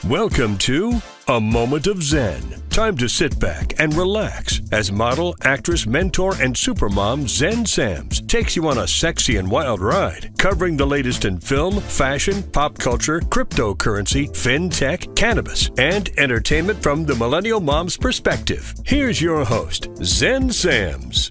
Welcome to A Moment of Zen. Time to sit back and relax as model, actress, mentor, and supermom Zen Sams takes you on a sexy and wild ride, covering the latest in film, fashion, pop culture, cryptocurrency, fintech, cannabis, and entertainment from the millennial mom's perspective. Here's your host, Zen Sams.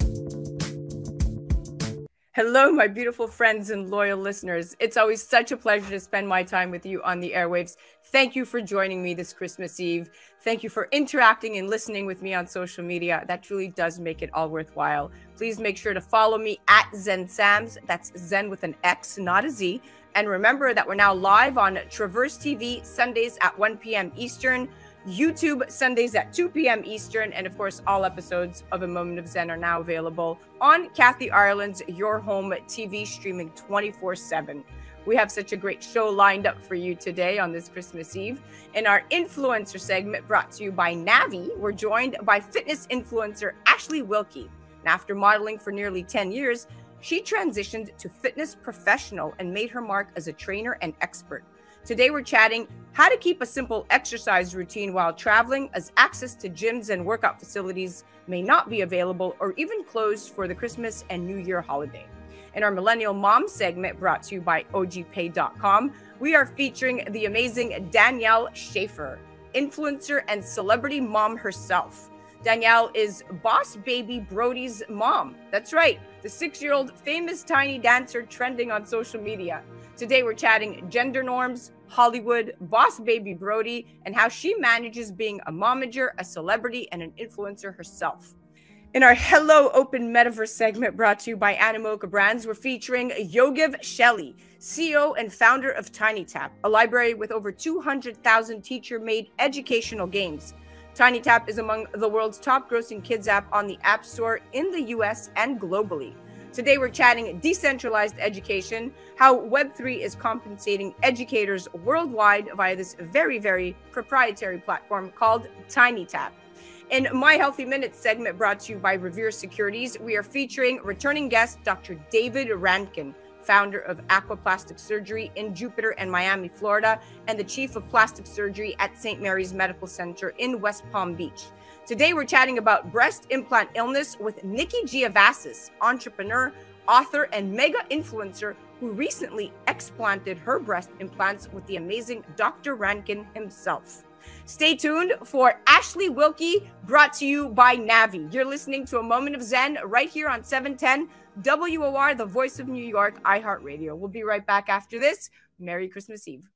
Hello, my beautiful friends and loyal listeners. It's always such a pleasure to spend my time with you on the airwaves. Thank you for joining me this Christmas Eve. Thank you for interacting and listening with me on social media. That truly does make it all worthwhile. Please make sure to follow me at Zen Sams. That's Zen with an X, not a Z. And remember that we're now live on Traverse TV Sundays at 1 p.m. Eastern, YouTube Sundays at 2 p.m. Eastern, and of course, all episodes of A Moment of Zen are now available on Kathy Ireland's Your Home TV, streaming 24/7. We have such a great show lined up for you today on this Christmas Eve. In our influencer segment brought to you by Navé, we're joined by fitness influencer Ashley Wilke. And after modeling for nearly 10 years, she transitioned to fitness professional and made her mark as a trainer and expert. Today, we're chatting how to keep a simple exercise routine while traveling, as access to gyms and workout facilities may not be available or even closed for the Christmas and New Year holiday. In our Millennial Mom segment brought to you by OGPay.com, we are featuring the amazing Danielle Schaefer, influencer and celebrity mom herself. Danielle is Boss Baby Brody's mom. That's right, the 6-year-old famous tiny dancer trending on social media. Today, we're chatting gender norms, Hollywood, Boss Baby Brody, and how she manages being a momager, a celebrity, and an influencer herself. In our Hello Open Metaverse segment brought to you by Animoca Brands, we're featuring Yogev Shelly, CEO and founder of TinyTap, a library with over 200,000 teacher-made educational games. TinyTap is among the world's top grossing kids app on the App Store in the US and globally. Today, we're chatting decentralized education, how Web3 is compensating educators worldwide via this very, very proprietary platform called TinyTap. In My Healthy Minutes segment brought to you by Revere Securities, we are featuring returning guest Dr. David Rankin, founder of Aquaplastic Surgery in Jupiter and Miami, Florida, and the chief of plastic surgery at St. Mary's Medical Center in West Palm Beach. Today, we're chatting about breast implant illness with Nikki Giavassis, entrepreneur, author, and mega influencer who recently explanted her breast implants with the amazing Dr. Rankin himself. Stay tuned for Ashley Wilke, brought to you by Navé. You're listening to A Moment of Zen right here on 710 WOR, the voice of New York, iHeart Radio. We'll be right back after this. Merry Christmas Eve.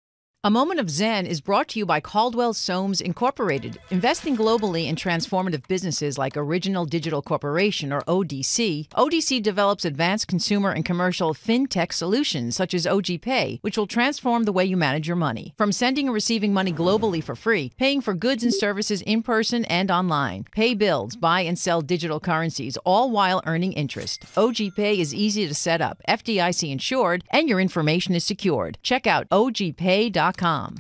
A Moment of Zen is brought to you by Caldwell Soames Incorporated, investing globally in transformative businesses like Original Digital Corporation, or ODC. ODC develops advanced consumer and commercial fintech solutions such as OGPay, which will transform the way you manage your money. From sending and receiving money globally for free, paying for goods and services in person and online, pay bills, buy and sell digital currencies, all while earning interest. OGPay is easy to set up, FDIC insured, and your information is secured. Check out OGPay.com.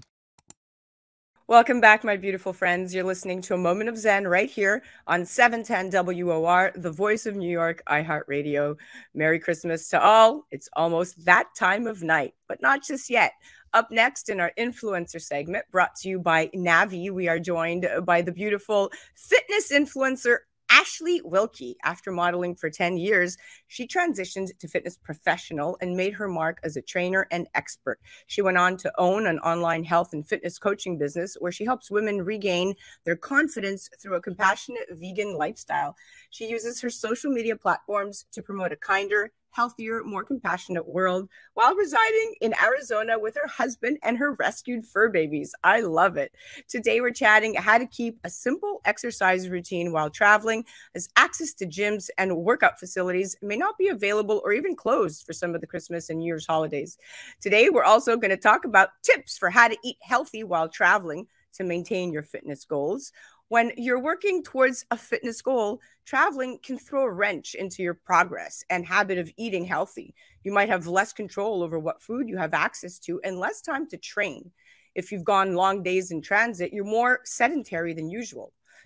Welcome back, my beautiful friends. You're listening to A Moment of Zen right here on 710 WOR, the voice of New York, iHeart Radio. Merry Christmas to all. It's almost that time of night, but not just yet. Up next in our influencer segment brought to you by Navé, we are joined by the beautiful fitness influencer Ashley Wilke. After modeling for 10 years, she transitioned to fitness professional and made her mark as a trainer and expert. She went on to own an online health and fitness coaching business where she helps women regain their confidence through a compassionate vegan lifestyle. She uses her social media platforms to promote a kinder, healthier, more compassionate world while residing in Arizona with her husband and her rescued fur babies. I love it. Today, we're chatting how to keep a simple exercise routine while traveling, as access to gyms and workout facilities may not be available or even closed for some of the Christmas and New Year's holidays. Today, we're also going to talk about tips for how to eat healthy while traveling to maintain your fitness goals. When you're working towards a fitness goal, traveling can throw a wrench into your progress and habit of eating healthy. You might have less control over what food you have access to and less time to train. If you've gone long days in transit, you're more sedentary than usual.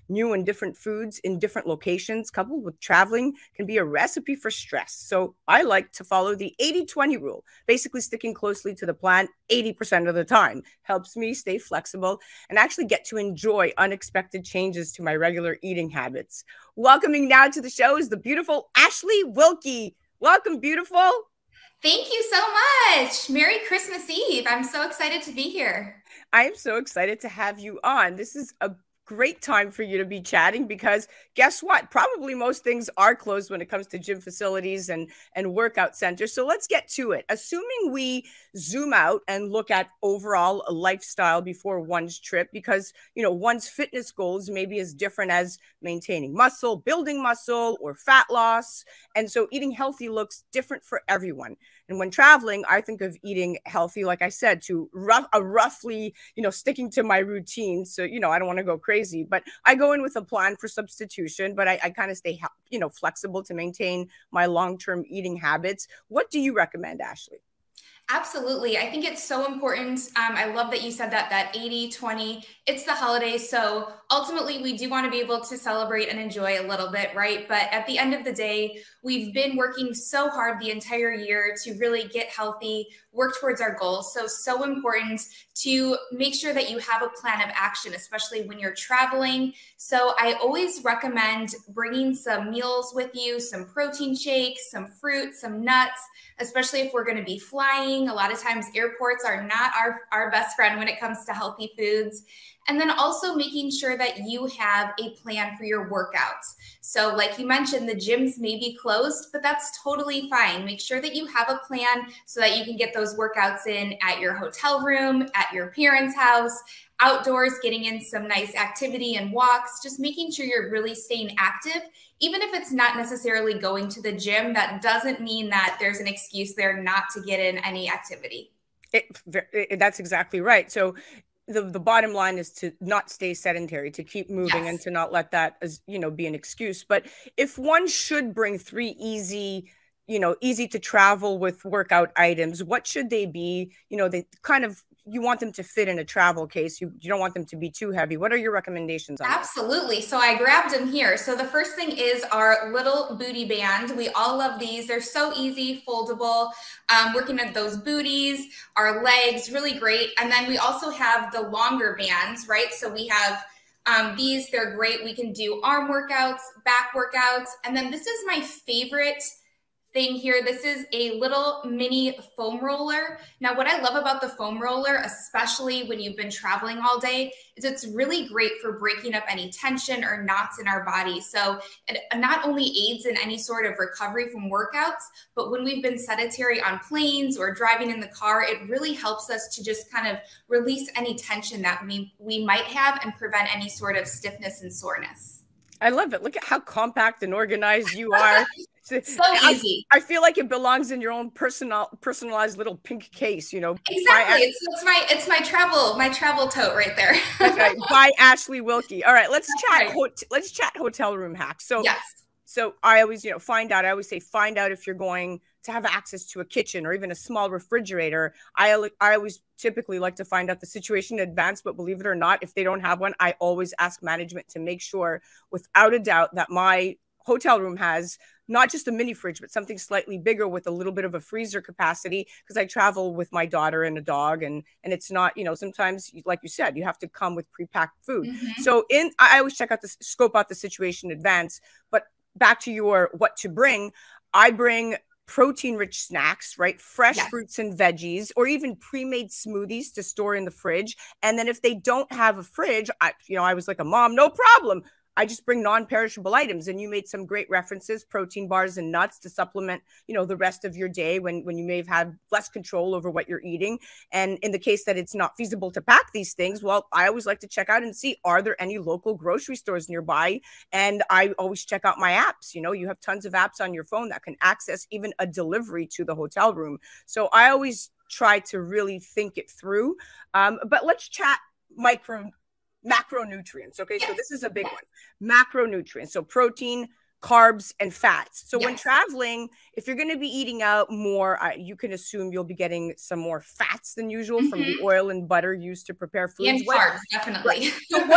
new and different foods in different locations, coupled with traveling, can be a recipe for stress. So I like to follow the 80-20 rule, basically sticking closely to the plan 80% of the time. Helps me stay flexible and actually get to enjoy unexpected changes to my regular eating habits. Welcoming now to the show is the beautiful Ashley Wilke. Welcome, beautiful. Thank you so much. Merry Christmas Eve. I'm so excited to be here. I am so excited to have you on. This is a great time for you to be chatting because guess what? Probably most things are closed when it comes to gym facilities and workout centers. So let's get to it. Assuming we zoom out and look at overall lifestyle before one's trip, because one's fitness goals may be as different as maintaining muscle, building muscle, or fat loss. And so eating healthy looks different for everyone. And when traveling, I think of eating healthy, like I said, to roughly, sticking to my routine. So, I don't want to go crazy, but I go in with a plan for substitution, but I kind of stay, flexible to maintain my long-term eating habits. What do you recommend, Ashley? Absolutely. I think it's so important. I love that you said that 80-20, it's the holidays. So ultimately we do want to be able to celebrate and enjoy a little bit, right? But at the end of the day, we've been working so hard the entire year to really get healthy, work towards our goals. So important to make sure that you have a plan of action, especially when you're traveling. So I always recommend bringing some meals with you, some protein shakes, some fruit, some nuts, especially if we're going to be flying. A lot of times airports are not our best friend when it comes to healthy foods. And then also making sure that you have a plan for your workouts. So like you mentioned, the gyms may be closed, but that's totally fine. Make sure that you have a plan so that you can get those workouts in at your hotel room, at your parents' house, outdoors, getting in some nice activity and walks, just making sure you're really staying active. Even if it's not necessarily going to the gym, that doesn't mean that there's an excuse there not to get in any activity. That's exactly right. So the bottom line is to not stay sedentary, to keep moving, yes, and to not let that as be an excuse. But if one should bring 3 easy to travel with workout items, what should they be? They kind of, you want them to fit in a travel case. You don't want them to be too heavy. What are your recommendations on that? Absolutely. So I grabbed them here. So the first thing is our little booty band. We all love these. They're so easy, foldable, working at those booties, our legs, really great. And then we also have the longer bands, right? So we have these, they're great. We can do arm workouts, back workouts. And then this is my favorite thing here. This is a little mini foam roller. Now, what I love about the foam roller, especially when you've been traveling all day, is it's really great for breaking up any tension or knots in our body. So it not only aids in any sort of recovery from workouts, but when we've been sedentary on planes or driving in the car, it really helps us to just kind of release any tension that we might have and prevent any sort of stiffness and soreness. I love it. Look at how compact and organized you are. So easy. I feel like it belongs in your own personalized little pink case, Exactly. It's my travel tote right there. Okay, by Ashley Wilke. All right, let's chat hotel room hacks. So yes. So I always, find out if you're going to have access to a kitchen or even a small refrigerator. I always typically like to find out the situation in advance, but believe it or not, if they don't have one, I always ask management to make sure without a doubt that my hotel room has not just a mini fridge, but something slightly bigger with a little bit of a freezer capacity, because I travel with my daughter and a dog, and it's not, sometimes, like you said, you have to come with pre-packed food. Mm-hmm. So I always scope out the situation in advance. But back to your what to bring, I bring protein-rich snacks, right? Fresh fruits and veggies, or even pre-made smoothies to store in the fridge. And then if they don't have a fridge, I was like a mom, no problem. I just bring non-perishable items. And you made some great references, protein bars and nuts to supplement, the rest of your day when you may have had less control over what you're eating. And in the case that it's not feasible to pack these things, well, I always like to check out and see, are there any local grocery stores nearby? And I always check out my apps. You have tons of apps on your phone that can access even a delivery to the hotel room. So I always try to really think it through. But let's chat macronutrients. Okay, so this is a big one. Macronutrients. So protein, carbs and fats. So when Yes. traveling, if you're going to be eating out more, you can assume you'll be getting some more fats than usual from the oil and butter used to prepare foods. And carbs, definitely. So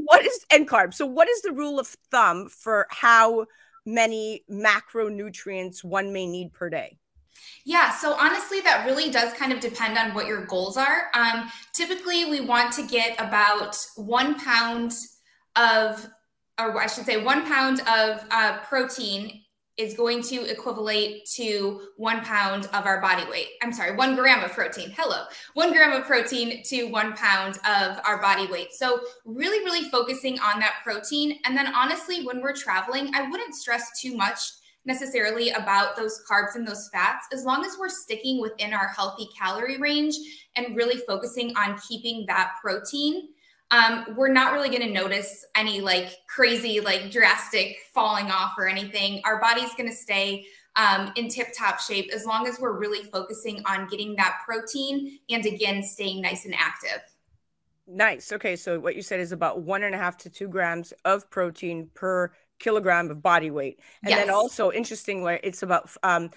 and carbs. So what is the rule of thumb for how many macronutrients one may need per day? Yeah, so honestly, that really does kind of depend on what your goals are. Typically, we want to get about 1 pound of, or I should say 1 pound of protein is going to equivalent to 1 pound of our body weight. I'm sorry, 1 gram of protein. Hello. 1 gram of protein to 1 pound of our body weight. So really, really focusing on that protein. And then honestly, when we're traveling, I wouldn't stress too much necessarily about those carbs and those fats, as long as we're sticking within our healthy calorie range and really focusing on keeping that protein. We're not really going to notice any like crazy, like drastic falling off or anything. Our body's going to stay in tip-top shape as long as we're really focusing on getting that protein and again, staying nice and active. Nice. Okay. So what you said is about 1.5 to 2 grams of protein per kilogram of body weight. And Yes. then also interestingly, it's about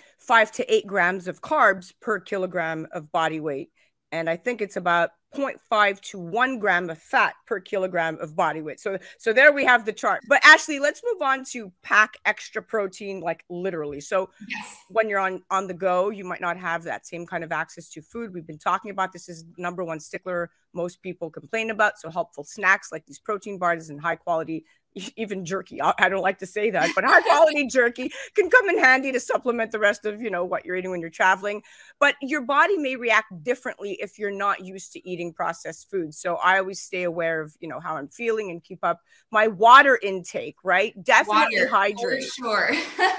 5 to 8 grams of carbs per kilogram of body weight. And I think it's about 0.5 to 1 gram of fat per kilogram of body weight. So there we have the chart. But Ashley, let's move on to pack extra protein, like literally. So Yes. when you're on the go, you might not have that same kind of access to food. We've been talking about this is number one stickler most people complain about. So helpful snacks like these protein bars and high quality, even jerky. I don't like to say that, but high quality jerky can come in handy to supplement the rest of, what you're eating when you're traveling. But your body may react differently if you're not used to eating processed foods. So I always stay aware of, how I'm feeling and keep up my water intake, right? Definitely hydrate. For sure.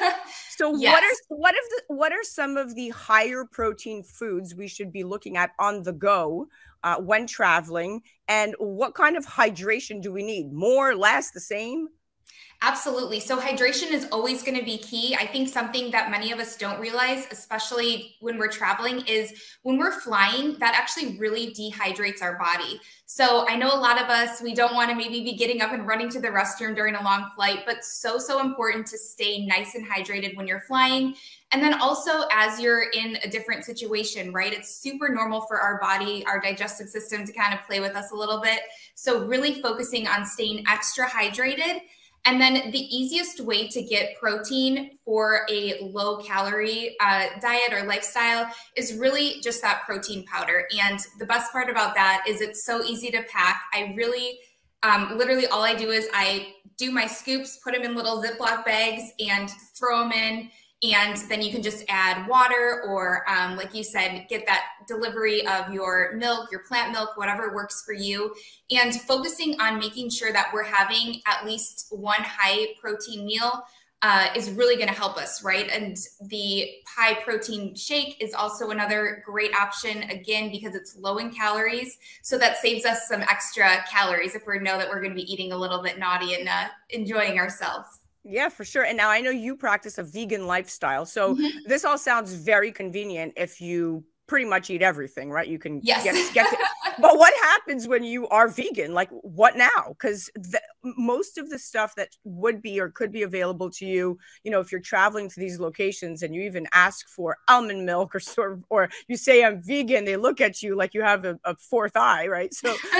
So Yes. what are some of the higher protein foods we should be looking at on the go when traveling, and what kind of hydration do we need? More, less, the same? Absolutely. So hydration is always going to be key. I think something that many of us don't realize, especially when we're traveling, is when we're flying, that actually really dehydrates our body. So I know a lot of us, we don't want to maybe be getting up and running to the restroom during a long flight, but so important to stay nice and hydrated when you're flying. And then also as you're in a different situation, right? It's super normal for our body, our digestive system to kind of play with us a little bit. So really focusing on staying extra hydrated. And then the easiest way to get protein for a low calorie diet or lifestyle is really just that protein powder. And the best part about that is it's so easy to pack. I really, literally all I do is I do my scoops, put them in little Ziploc bags and throw them in. And then you can just add water or, like you said, get that delivery of your milk, your plant milk, whatever works for you. And focusing on making sure that we're having at least one high protein meal is really going to help us, right? And the high protein shake is also another great option, again, because it's low in calories. So that saves us some extra calories if we know that we're going to be eating a little bit naughty and enjoying ourselves. Yeah, for sure. And now I know you practice a vegan lifestyle. So this all sounds very convenient if you pretty much eat everything, right? You can get to, but what happens when you are vegan? Like what now? Because most of the stuff that would be or could be available to you, if you're traveling to these locations and you even ask for almond milk or you say I'm vegan, they look at you like you have a fourth eye, right?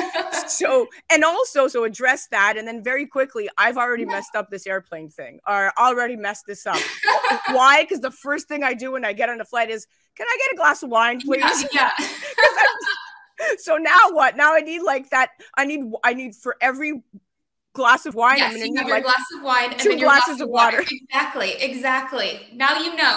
So address that. And then very quickly, I've already messed up this airplane thing or already messed this up. Why? Because the first thing I do when I get on a flight is, can I get a glass of wine, please? Yeah. So now what? Now I need like that. I need for every glass of wine. Yes, I'm gonna you need have your like glass of wine and 2 then your glasses of water. Exactly. Now you know.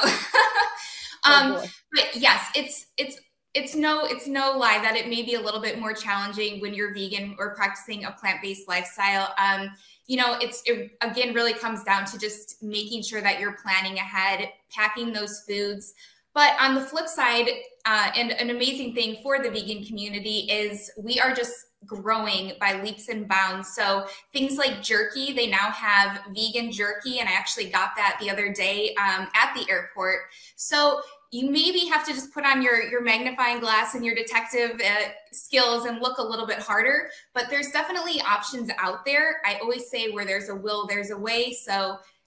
But yes, it's no lie that it may be a little bit more challenging when you're vegan or practicing a plant-based lifestyle. It again really comes down to just making sure that you're planning ahead, packing those foods. But on the flip side, and an amazing thing for the vegan community is we are just growing by leaps and bounds. So things like jerky, they now have vegan jerky, and I actually got that the other day at the airport. So you maybe have to just put on your magnifying glass and your detective skills and look a little bit harder, but there's definitely options out there. I always say where there's a will, there's a way. So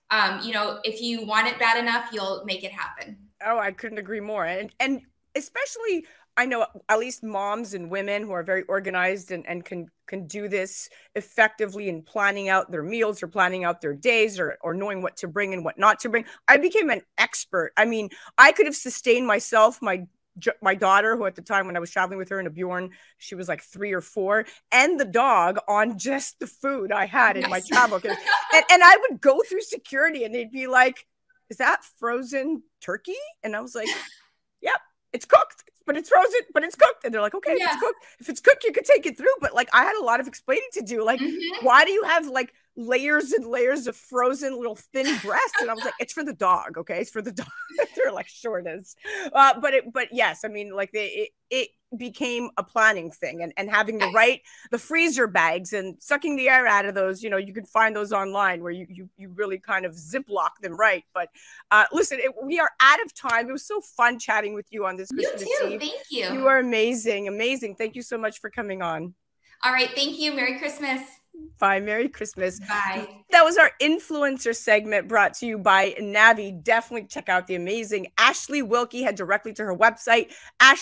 You know, if you want it bad enough, you'll make it happen. Oh, I couldn't agree more. And especially, I know at least moms and women who are very organized and can do this effectively in planning out their meals or planning out their days or knowing what to bring and what not to bring. I became an expert. I mean, I could have sustained myself, my daughter, who at the time when I was traveling with her in a Bjorn, she was like 3 or 4, and the dog on just the food I had in my travel. And I would go through security and they'd be like, "Is that frozen turkey?" And I was like, "Yep, it's cooked, but it's frozen, but it's cooked." And they're like, "Okay, it's cooked. If it's cooked, you can take it through." But like, I had a lot of explaining to do. Like, why do you have like layers and layers of frozen little thin breasts? And I was like, "It's for the dog, okay? It's for the dog." They're like, "Sure it is." But yes, I mean, like it became a planning thing, and having the freezer bags and sucking the air out of those. You know, you can find those online where you really kind of ziplock them right. But listen, we are out of time. It was so fun chatting with you on this Christmas Eve. Thank you. You are amazing. Thank you so much for coming on. All right, thank you. Merry Christmas. Bye. Merry Christmas. Bye. That was our influencer segment brought to you by Navé. Definitely check out the amazing Ashley Wilke. Head directly to her website,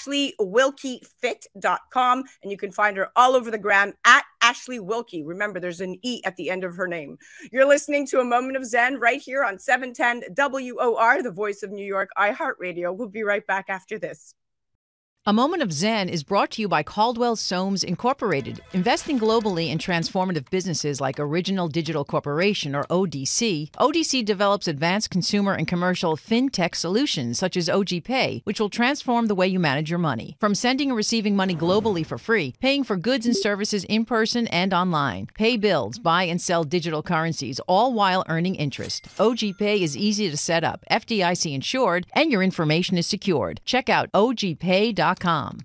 ashley.wilkefit.com, and you can find her all over the gram at Ashley Wilke. Remember, there's an E at the end of her name. You're listening to A Moment of Zen right here on 710 WOR, the voice of New York, iHeart Radio. We'll be right back after this. A Moment of Zen is brought to you by Caldwell Soames Incorporated, investing globally in transformative businesses like Original Digital Corporation, or ODC. ODC develops advanced consumer and commercial fintech solutions such as OG Pay, which will transform the way you manage your money. From sending and receiving money globally for free, paying for goods and services in person and online, pay bills, buy and sell digital currencies, all while earning interest. OG Pay is easy to set up, FDIC insured, and your information is secured. Check out ogpay.com.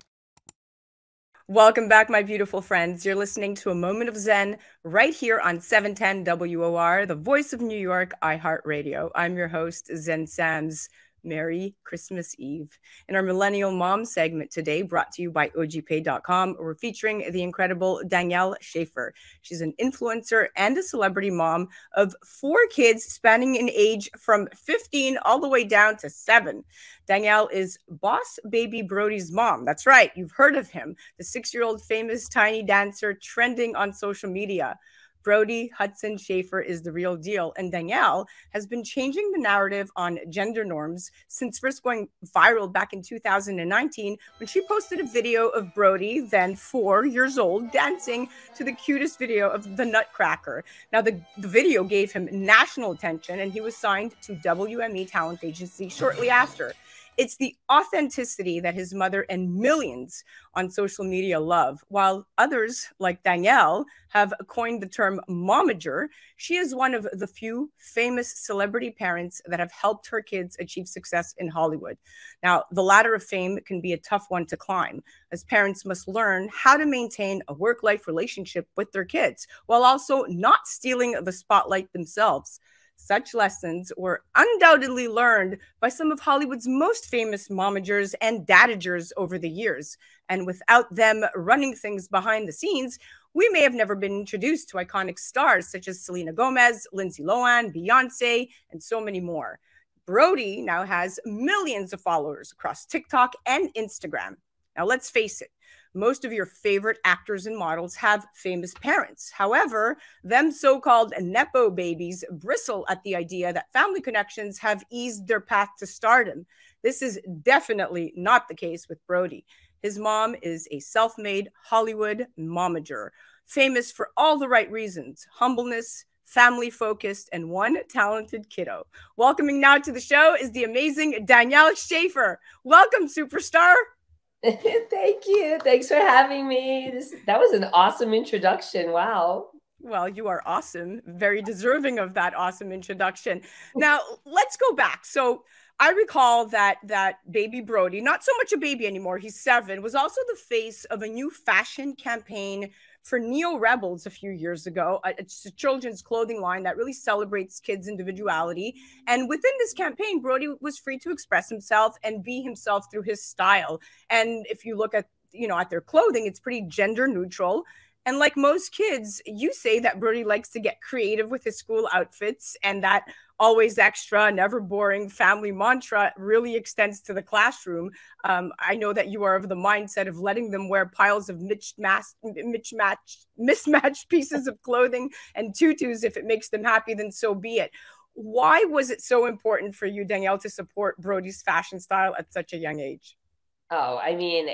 Welcome back, my beautiful friends. You're listening to A Moment of Zen right here on 710 WOR, the voice of New York, iHeart Radio. I'm your host, Zen Sams. Merry Christmas Eve. In our Millennial Mom segment today, brought to you by ogpay.com, we're featuring the incredible Danielle Schaefer. She's an influencer and a celebrity mom of 4 kids spanning in age from 15 all the way down to 7. Danielle is Boss Baby Brody's mom. That's right, you've heard of him, the 6-year-old famous tiny dancer trending on social media. Brody Hudson Schaefer is the real deal, and Danielle has been changing the narrative on gender norms since first going viral back in 2019 when she posted a video of Brody, then 4 years old, dancing to the cutest video of the Nutcracker. Now, the video gave him national attention, and he was signed to WME Talent Agency shortly after. It's the authenticity that his mother and millions on social media love. While others, like Danielle, have coined the term momager, she is one of the few famous celebrity parents that have helped her kids achieve success in Hollywood. Now, the ladder of fame can be a tough one to climb, as parents must learn how to maintain a work-life relationship with their kids, while also not stealing the spotlight themselves. Such lessons were undoubtedly learned by some of Hollywood's most famous momagers and dadagers over the years. And without them running things behind the scenes, we may have never been introduced to iconic stars such as Selena Gomez, Lindsay Lohan, Beyonce, and so many more. Brody now has millions of followers across TikTok and Instagram. Now, let's face it. Most of your favorite actors and models have famous parents. However, them so-called Nepo babies bristle at the idea that family connections have eased their path to stardom. This is definitely not the case with Brody. His mom is a self-made Hollywood momager, famous for all the right reasons: humbleness, family-focused, and one talented kiddo. Welcoming now to the show is the amazing Danielle Schaefer. Welcome, superstar. Thank you. Thanks for having me. That was an awesome introduction. Wow. Well, you are awesome. Very deserving of that awesome introduction. Now, let's go back. So I recall that baby Brody, not so much a baby anymore, he's 7, was also the face of a new fashion campaign for Neo Rebels a few years ago. It's a children's clothing line that really celebrates kids' individuality. And within this campaign, Brody was free to express himself and be himself through his style. And if you look at, at their clothing, it's pretty gender neutral. And like most kids, you say that Brody likes to get creative with his school outfits, and that always extra, never boring family mantra really extends to the classroom. I know that you are of the mindset of letting them wear piles of mismatched pieces of clothing and tutus. If it makes them happy, then so be it. Why was it so important for you, Danielle, to support Brody's fashion style at such a young age? Oh, I mean,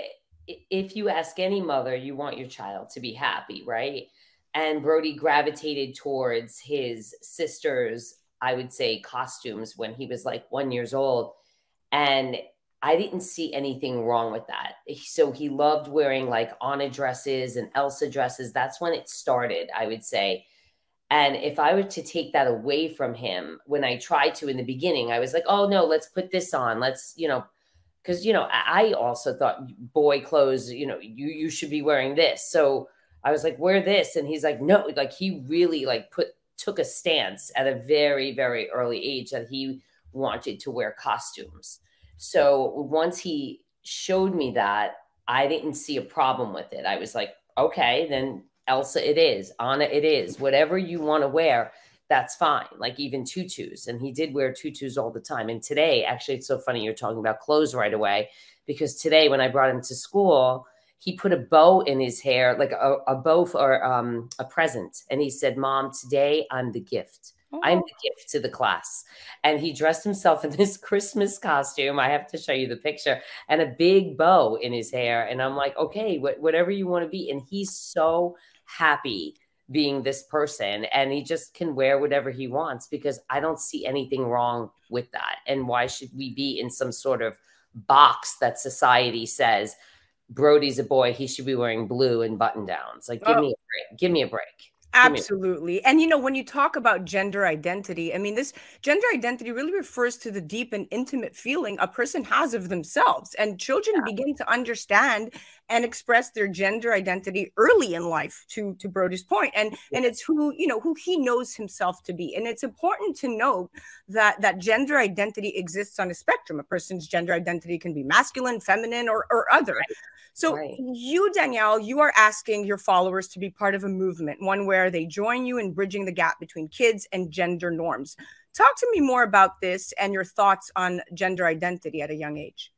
if you ask any mother, you want your child to be happy, right? And Brody gravitated towards his sister's, I would say, costumes when he was like 1 year old. And I didn't see anything wrong with that. So he loved wearing like Anna dresses and Elsa dresses. That's when it started, I would say. And if I were to take that away from him, when I tried to in the beginning, I was like, oh no, let's put this on. Let's, because, I also thought boy clothes, you should be wearing this. So I was like, wear this. And he's like, no, like he really like took a stance at a very, very early age that he wanted to wear costumes. So once he showed me that, I didn't see a problem with it. I was like, okay, then Elsa it is, Anna it is, whatever you want to wear, that's fine. Like even tutus. And he did wear tutus all the time. And today, actually, it's so funny you're talking about clothes right away, because today when I brought him to school, he put a bow in his hair, like a bow for a present. And he said, Mom, today I'm the gift. Oh. I'm the gift to the class. And he dressed himself in this Christmas costume. I have to show you the picture, and a big bow in his hair. And I'm like, okay, whatever you want to be. And he's so happy being this person, and he just can wear whatever he wants, because I don't see anything wrong with that. And why should we be in some sort of box that society says Brody's a boy, he should be wearing blue and button downs? Like, give me a break. Give me a break. Absolutely. And, when you talk about gender identity, I mean, this gender identity really refers to the deep and intimate feeling a person has of themselves. And children begin to understand and express their gender identity early in life, to Brody's point. And it's who he knows himself to be. And it's important to note that gender identity exists on a spectrum. A person's gender identity can be masculine, feminine, or other. Right. So you, Danielle, you are asking your followers to be part of a movement, one where they join you in bridging the gap between kids and gender norms. Talk to me more about this and your thoughts on gender identity at a young age.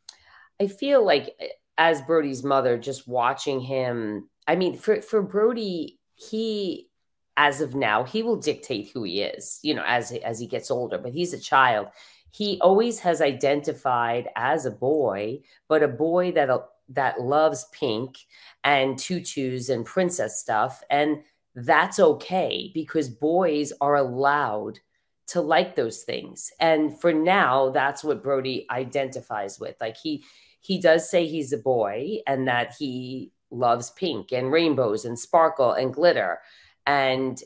I feel like, as Brody's mother, just watching him, I mean, for Brody, he, as of now, he will dictate who he is, as he gets older, but he's a child. He always has identified as a boy, but a boy that loves pink and tutus and princess stuff. And that's okay, because boys are allowed to like those things. And for now, that's what Brody identifies with. Like he does say he's a boy, and that he loves pink and rainbows and sparkle and glitter. And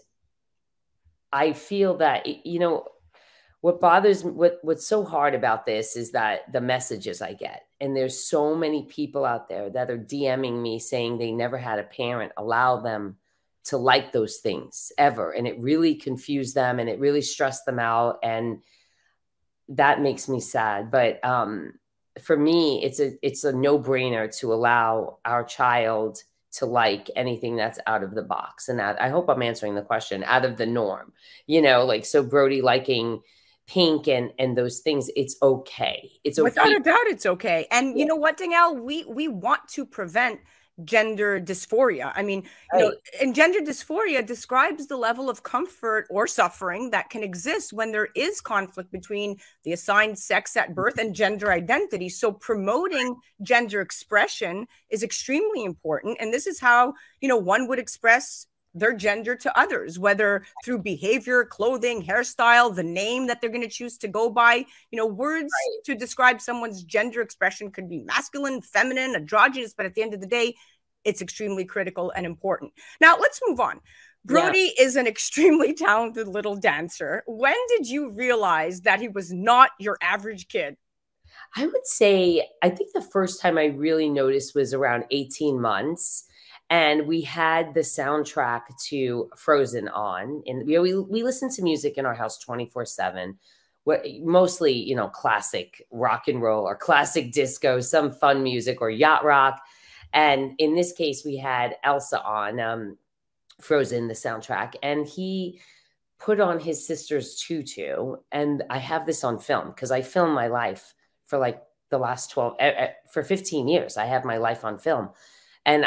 I feel that, what bothers me, what's so hard about this is that the messages I get, and there's so many people out there that are DMing me saying they never had a parent allow them to like those things ever. And it really confused them, and it really stressed them out. And that makes me sad. But for me, it's a no-brainer to allow our child to like anything that's out of the box. And I hope I'm answering the question, out of the norm, so Brody liking pink and those things, it's okay. It's okay. Without a doubt, it's okay. And you know what, Danielle, we want to prevent gender dysphoria. I mean, and gender dysphoria describes the level of comfort or suffering that can exist when there is conflict between the assigned sex at birth and gender identity. So promoting gender expression is extremely important. And this is how, one would express their gender to others, whether through behavior, clothing, hairstyle, the name that they're going to choose to go by. Words to describe someone's gender expression could be masculine, feminine, androgynous, but at the end of the day, it's extremely critical and important. Now, let's move on. Brody is an extremely talented little dancer. When did you realize that he was not your average kid? I would say, I think the first time I really noticed was around 18 months. And we had the soundtrack to Frozen on, and we listened to music in our house 24/7, mostly, classic rock and roll or classic disco, some fun music or yacht rock. And in this case, we had Elsa on Frozen, the soundtrack, and he put on his sister's tutu. And I have this on film because I filmed my life for like the last for 15 years. I have my life on film, and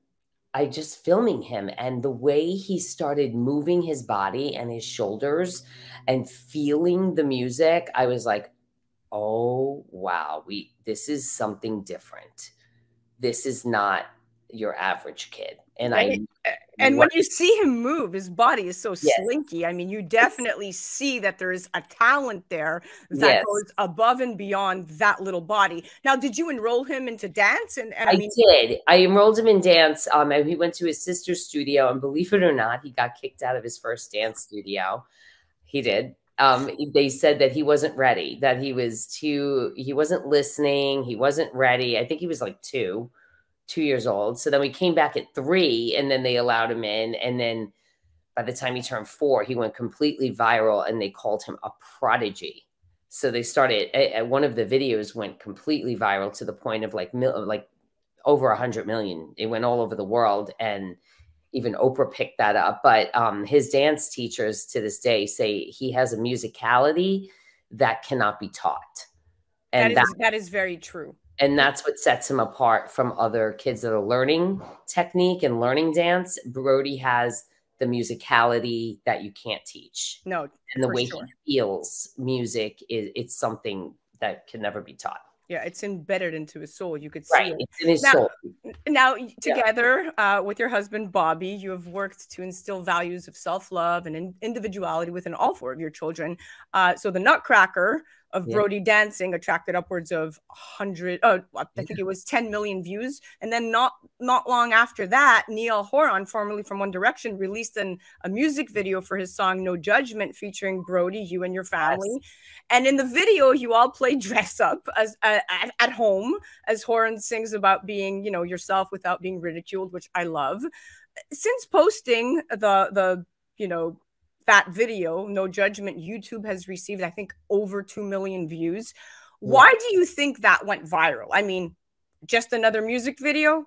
I just filming him, and the way he started moving his body and his shoulders and feeling the music, I was like, oh, wow, this is something different. This is not your average kid. And and when you see him move, his body is so slinky. I mean, you definitely see that there is a talent there that goes above and beyond that little body. Now, did you enroll him into dance? And I did. I enrolled him in dance. And he went to his sister's studio, and believe it or not, he got kicked out of his first dance studio. He did. They said that he wasn't ready, that he wasn't listening. He wasn't ready. I think he was like 2 years old. So then we came back at 3, and then they allowed him in. And then by the time he turned 4, he went completely viral, and they called him a prodigy. So they started, one of the videos went completely viral to the point of like over 100 million. It went all over the world, and even Oprah picked that up. But his dance teachers to this day say he has a musicality that cannot be taught. And that is very true. And that's what sets him apart from other kids that are learning technique and learning dance. Brody has the musicality that you can't teach. No, and the way he feels music it's something that can never be taught. Yeah, it's embedded into his soul. You could see it. It's in his soul. Now, together with your husband, Bobby, you have worked to instill values of self-love and individuality within all 4 of your children. So the Nutcracker of Brody dancing attracted upwards of 100, I think it was 10 million views. And then not long after that, Niall Horan, formerly from One Direction, released a music video for his song No Judgment, featuring Brody, you and your family. Yes. And in the video, you all play dress up as at home, as Horan sings about being, yourself without being ridiculed, which I love. Since posting the that video, No Judgment, YouTube has received, I think, over 2 million views. Why do you think that went viral? I mean, just another music video?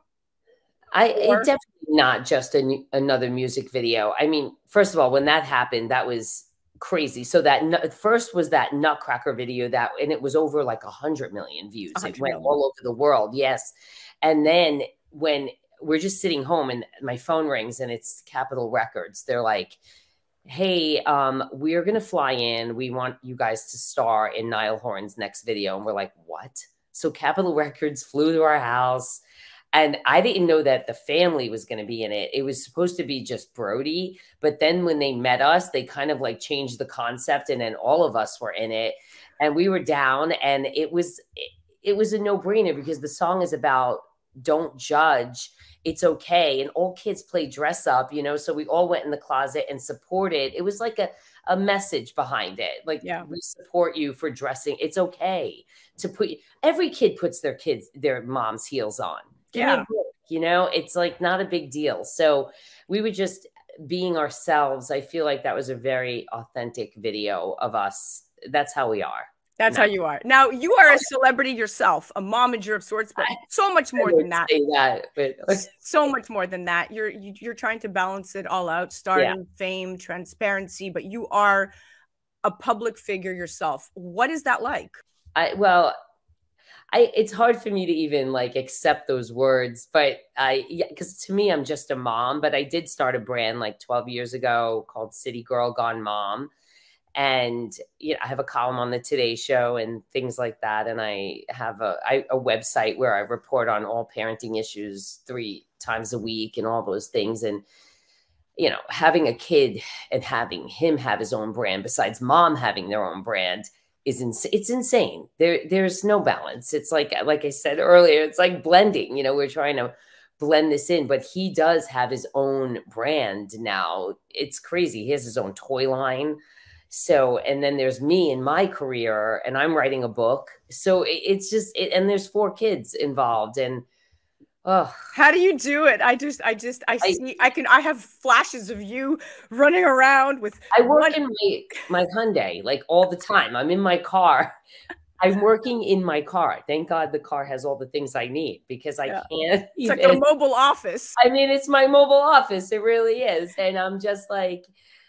It's definitely not just another music video. I mean, first of all, when that happened, that was crazy. So that first was that Nutcracker video and it was over like 100 million views. It went all over the world. Yes. And then when we're just sitting home and my phone rings and it's Capitol Records, they're like, hey, we're going to fly in. We want you guys to star in Niall Horan's next video. And we're like, what? So Capitol Records flew to our house. And I didn't know that the family was going to be in it. It was supposed to be just Brody. But then when they met us, they kind of like changed the concept. And then all of us were in it. And we were down. And it was a no-brainer because the song is about don't judge. It's okay. And all kids play dress up, so we all went in the closet and supported. It was like a message behind it. Like, we support you for dressing. It's okay to every kid puts their mom's heels on. Give me a break, it's like not a big deal. So we were just being ourselves. I feel like that was a very authentic video of us. That's how we are. That's how you are. Now, you are a celebrity yourself, a momager of sorts, but so much more than that. So much more than that. You're trying to balance it all out, stardom, fame, transparency, but you are a public figure yourself. What is that like? It's hard for me to even like accept those words, but because to me, I'm just a mom, but I did start a brand like 12 years ago called City Girl Gone Mom. And I have a column on the Today Show and things like that. And I have a website where I report on all parenting issues 3 times a week and all those things. And, having a kid and having him have his own brand besides mom having their own brand it's insane. There's no balance. It's like I said earlier, it's like blending, we're trying to blend this in, but he does have his own brand now. It's crazy. He has his own toy line. So, and then there's me in my career and I'm writing a book. So it's just, and there's 4 kids involved and, how do you do it? I have flashes of you running around with. I work in my Hyundai like all the time. I'm in my car I'm working in my car. Thank God the car has all the things I need, because I can't It's like a mobile office. I mean, it's my mobile office. It really is. And I'm just like,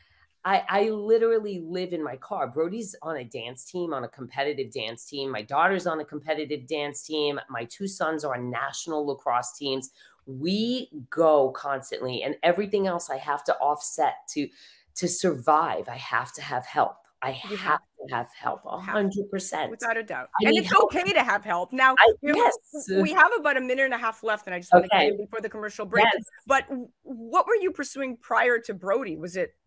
I literally live in my car. Brody's on a dance team, on a competitive dance team. My daughter's on a competitive dance team. My two sons are on national lacrosse teams. We go constantly, and everything else I have to offset to survive. I have to have help. I have to have help 100%. Without a doubt. And it's okay to have help. Now, we have about a minute and a half left, and I just want to get in before the commercial break. Yes. But what were you pursuing prior to Brody?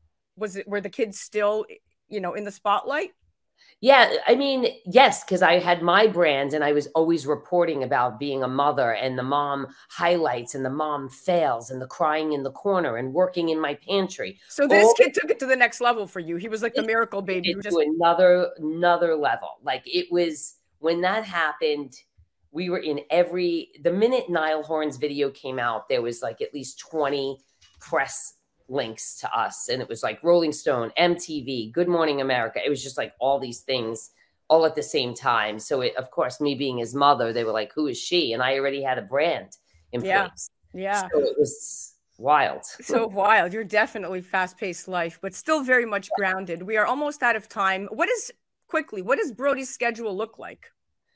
Were the kids still, in the spotlight? Yeah, I mean, yes, because I had my brand, and I was always reporting about being a mother, and the mom highlights, and the mom fails, and the crying in the corner, and working in my pantry. So this kid took it to the next level for you. He was like the miracle baby. To another level. Like, it was, when that happened, we were in the minute Niall Horan's video came out, there was like at least 20 press links to us, and it was like Rolling Stone, MTV, Good Morning America. It was just like all these things all at the same time. So of course, me being his mother, they were like, who is she? And I already had a brand in place. Yeah. So it was wild. So wild. You're definitely fast-paced life, but still very much grounded. We are almost out of time. What does Brody's schedule look like?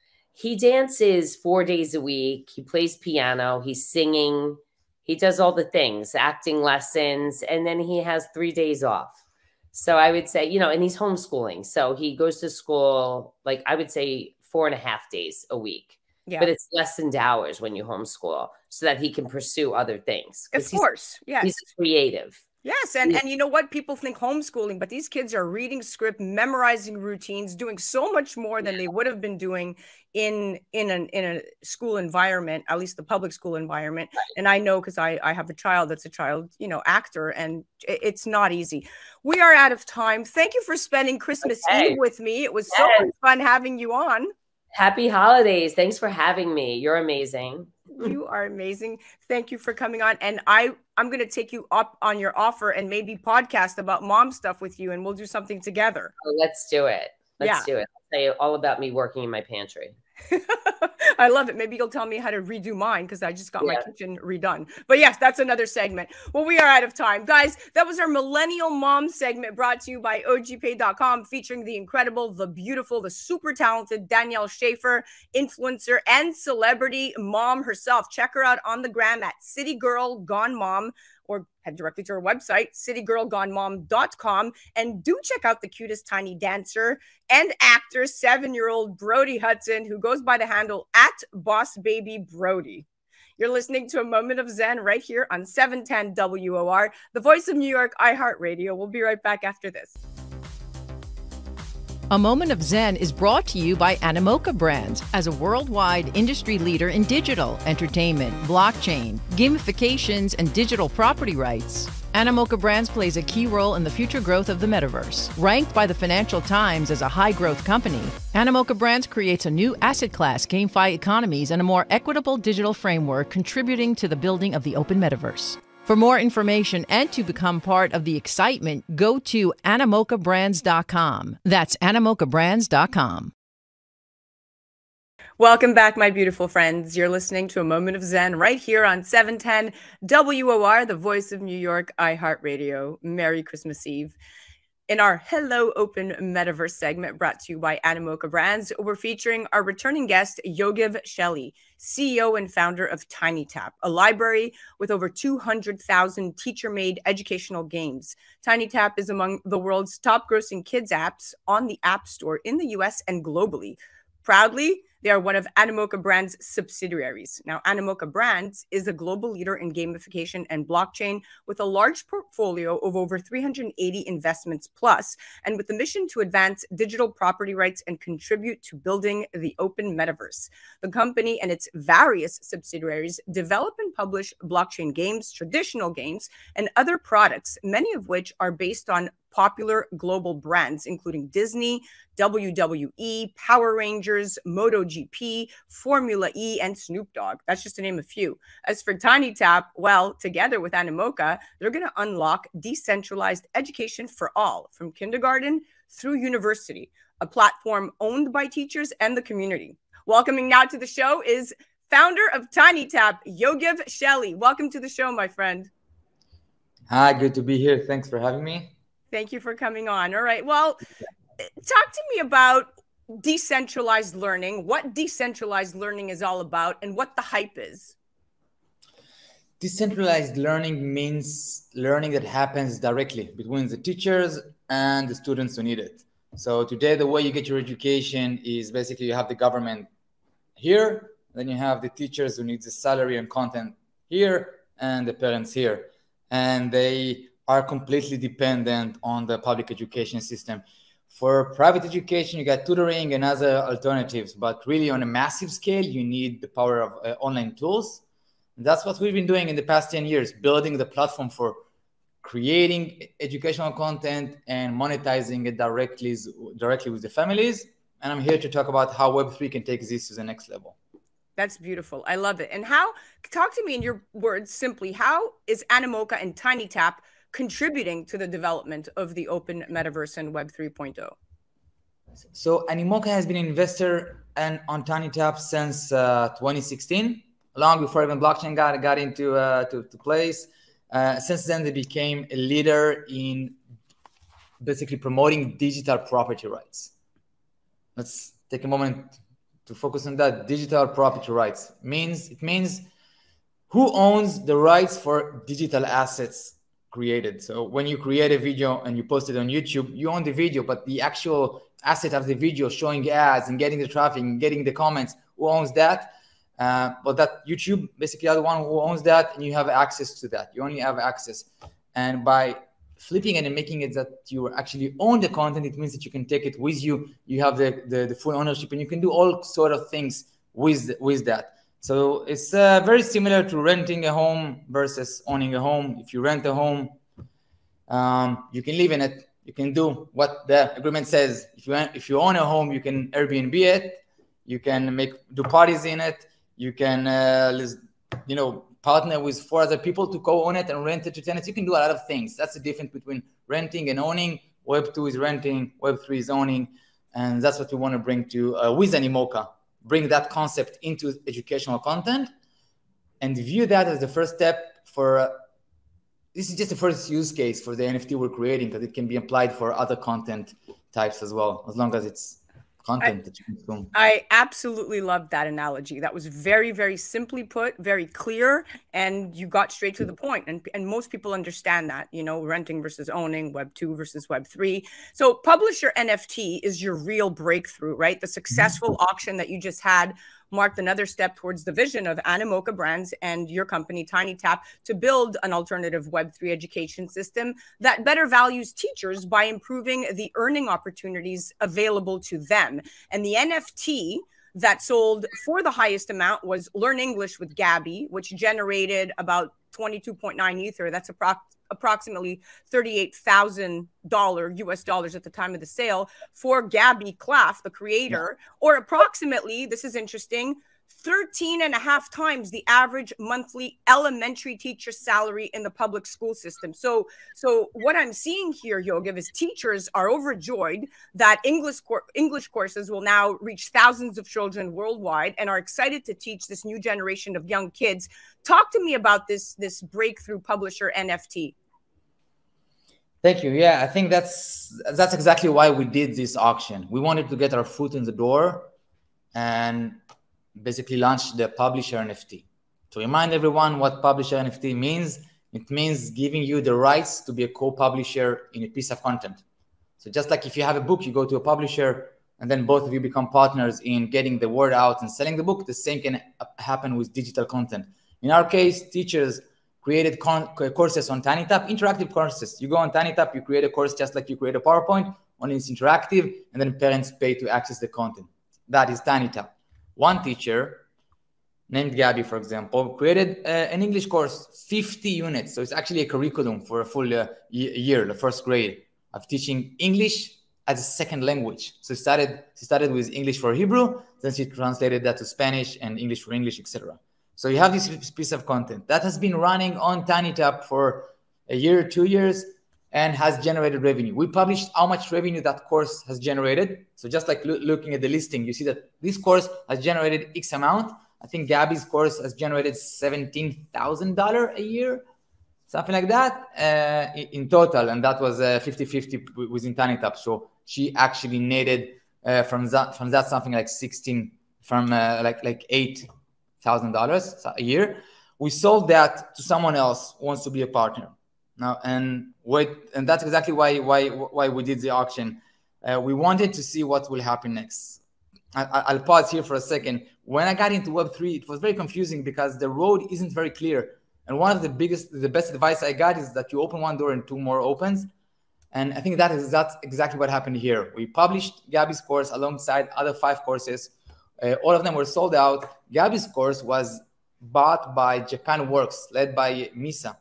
He dances 4 days a week. He plays piano. He's singing. He does all the things, acting lessons, and then he has 3 days off. So I would say, and he's homeschooling. So he goes to school, like I would say 4.5 days a week. Yeah. But it's lessened hours when you homeschool, so that he can pursue other things. Of course. Yes. He's creative. Yes. And you know what? People think homeschooling, but these kids are reading script, memorizing routines, doing so much more than they would have been doing in a school environment, at least the public school environment. And I know, because I have a child that's a child, actor, and it's not easy. We are out of time. Thank you for spending Christmas Eve with me. It was so much fun having you on. Happy holidays. Thanks for having me. You're amazing. You are amazing. Thank you for coming on. And I'm going to take you up on your offer and maybe podcast about mom stuff with you, and we'll do something together. Oh, let's do it. Let's do it. I'll tell you all about me working in my pantry. I love it. Maybe you'll tell me how to redo mine, because I just got my kitchen redone. But yes, that's another segment. Well, we are out of time. Guys, that was our Millennial Mom segment, brought to you by OGPay.com, featuring the incredible, the beautiful, the super talented Danielle Schaefer, influencer and celebrity mom herself. Check her out on the gram at City Girl Gone Mom, or head directly to her website, citygirlgonemom.com. And do check out the cutest tiny dancer and actor, 7-year-old Brody Hudson, who goes by the handle at Boss Baby Brody. You're listening to A Moment of Zen right here on 710 WOR, the voice of New York, iHeart Radio. We'll be right back after this. A Moment of Zen is brought to you by Animoca Brands. As a worldwide industry leader in digital, entertainment, blockchain, gamifications, and digital property rights, Animoca Brands plays a key role in the future growth of the metaverse. Ranked by the Financial Times as a high-growth company, Animoca Brands creates a new asset class, GameFi economies, and a more equitable digital framework contributing to the building of the open metaverse. For more information and to become part of the excitement, go to animocabrands.com. That's animocabrands.com. Welcome back, my beautiful friends. You're listening to A Moment of Zen right here on 710 WOR, the voice of New York, iHeart Radio. Merry Christmas Eve. In our Hello Open Metaverse segment, brought to you by Animoca Brands, we're featuring our returning guest, Yogev Shelly, CEO and founder of TinyTap, a library with over 200,000 teacher-made educational games. TinyTap is among the world's top-grossing kids apps on the App Store in the US and globally. Proudly, they are one of Animoca Brands' subsidiaries. Now, Animoca Brands is a global leader in gamification and blockchain, with a large portfolio of over 380 investments plus, and with the mission to advance digital property rights and contribute to building the open metaverse. The company and its various subsidiaries develop and publish blockchain games, traditional games, and other products, many of which are based on popular global brands, including Disney, WWE, Power Rangers, MotoGP, Formula E, and Snoop Dogg. That's just to name a few. As for TinyTap, well, together with Animoca, they're going to unlock decentralized education for all, from kindergarten through university. a platform owned by teachers and the community. Welcoming now to the show is founder of TinyTap, Yogev Shelly. Welcome to the show, my friend. Hi, good to be here. Thanks for having me. Thank you for coming on. All right. Well, talk to me about decentralized learning, what decentralized learning is all about, and what the hype is. Decentralized learning means learning that happens directly between the teachers and the students who need it. So today, the way you get your education is basically you have the government here, then you have the teachers who need the salary and content here, and the parents here. And they are completely dependent on the public education system. For private education, you got tutoring and other alternatives, but really on a massive scale, you need the power of online tools. And that's what we've been doing in the past 10 years, building the platform for creating educational content and monetizing it directly with the families. And I'm here to talk about how Web3 can take this to the next level. That's beautiful. I love it. And talk to me in your words simply, how is Animoca and TinyTap contributing to the development of the open metaverse and Web 3.0? So Animoca has been an investor on TinyTap since 2016, long before even blockchain got into to place. Since then, they became a leader in basically promoting digital property rights. Let's take a moment to focus on that. Digital property rights means who owns the rights for digital assets created. So when you create a video and you post it on YouTube, you own the video, but the actual asset of the video showing ads and getting the traffic and getting the comments, who owns that? But that YouTube basically are the one who owns that, and you have access to that. You only have access. And by flipping it and making it that you actually own the content, it means that you can take it with you. You have the full ownership, and you can do all sort of things with that. So it's very similar to renting a home versus owning a home. If you rent a home, you can live in it. You can do what the agreement says. If you own a home, you can Airbnb it. You can do parties in it. You can partner with 4 other people to co-own it and rent it to tenants. You can do a lot of things. That's the difference between renting and owning. Web 2 is renting, Web 3 is owning, and that's what we want to bring to with Animoca. Bring that concept into educational content and view that as the first step for, this is just the first use case for the NFT we're creating, because it can be applied for other content types as well, as long as it's content that you consume. I absolutely love that analogy. That was very, very simply put, very clear, and you got straight to the point. And most people understand that, renting versus owning, Web 2 versus Web 3. So Publisher NFT is your real breakthrough, right? The successful auction that you just had marked another step towards the vision of Animoca Brands and your company, TinyTap, to build an alternative Web3 education system that better values teachers by improving the earning opportunities available to them. And the NFT that sold for the highest amount was Learn English with Gabby, which generated about 22.9 Ether. That's approximately $38,000 US dollars at the time of the sale for Gabby Claff, the creator, or approximately, this is interesting, 13.5 times the average monthly elementary teacher salary in the public school system. So what I'm seeing here, Yogev, is teachers are overjoyed that English courses will now reach thousands of children worldwide and are excited to teach this new generation of young kids. Talk to me about this breakthrough Publisher NFT. Thank you. Yeah, I think that's exactly why we did this auction. We wanted to get our foot in the door and basically launch the Publisher NFT. To remind everyone what Publisher NFT means, it means giving you the rights to be a co-publisher in a piece of content. So just like if you have a book, you go to a publisher, and then both of you become partners in getting the word out and selling the book, the same can happen with digital content. In our case, teachers created courses on TinyTap, interactive courses. You go on TinyTap, you create a course just like you create a PowerPoint, only it's interactive, and then parents pay to access the content. That is TinyTap. One teacher named Gabby, for example, created an English course, 50 units. So it's actually a curriculum for a full year, the first grade, of teaching English as a second language. So she started with English for Hebrew, then she translated that to Spanish and English for English, etc. So you have this piece of content that has been running on TinyTap for a year, 2 years, and has generated revenue. We published how much revenue that course has generated. So just like looking at the listing, you see that this course has generated X amount. I think Gabby's course has generated $17,000 a year, something like that in total. And that was 50-50 within TinyTap. So she actually netted from that something like like $8,000 a year. We sold that to someone else who wants to be a partner. Now, and that's exactly why we did the auction. We wanted to see what will happen next. I'll pause here for a second. When I got into Web3, it was very confusing because the road isn't very clear. And one of the best advice I got is that you open one door and two more opens. And I think that's exactly what happened here. We published Gabby's course alongside other 5 courses. All of them were sold out. Gabby's course was bought by Japan Works, led by Misa.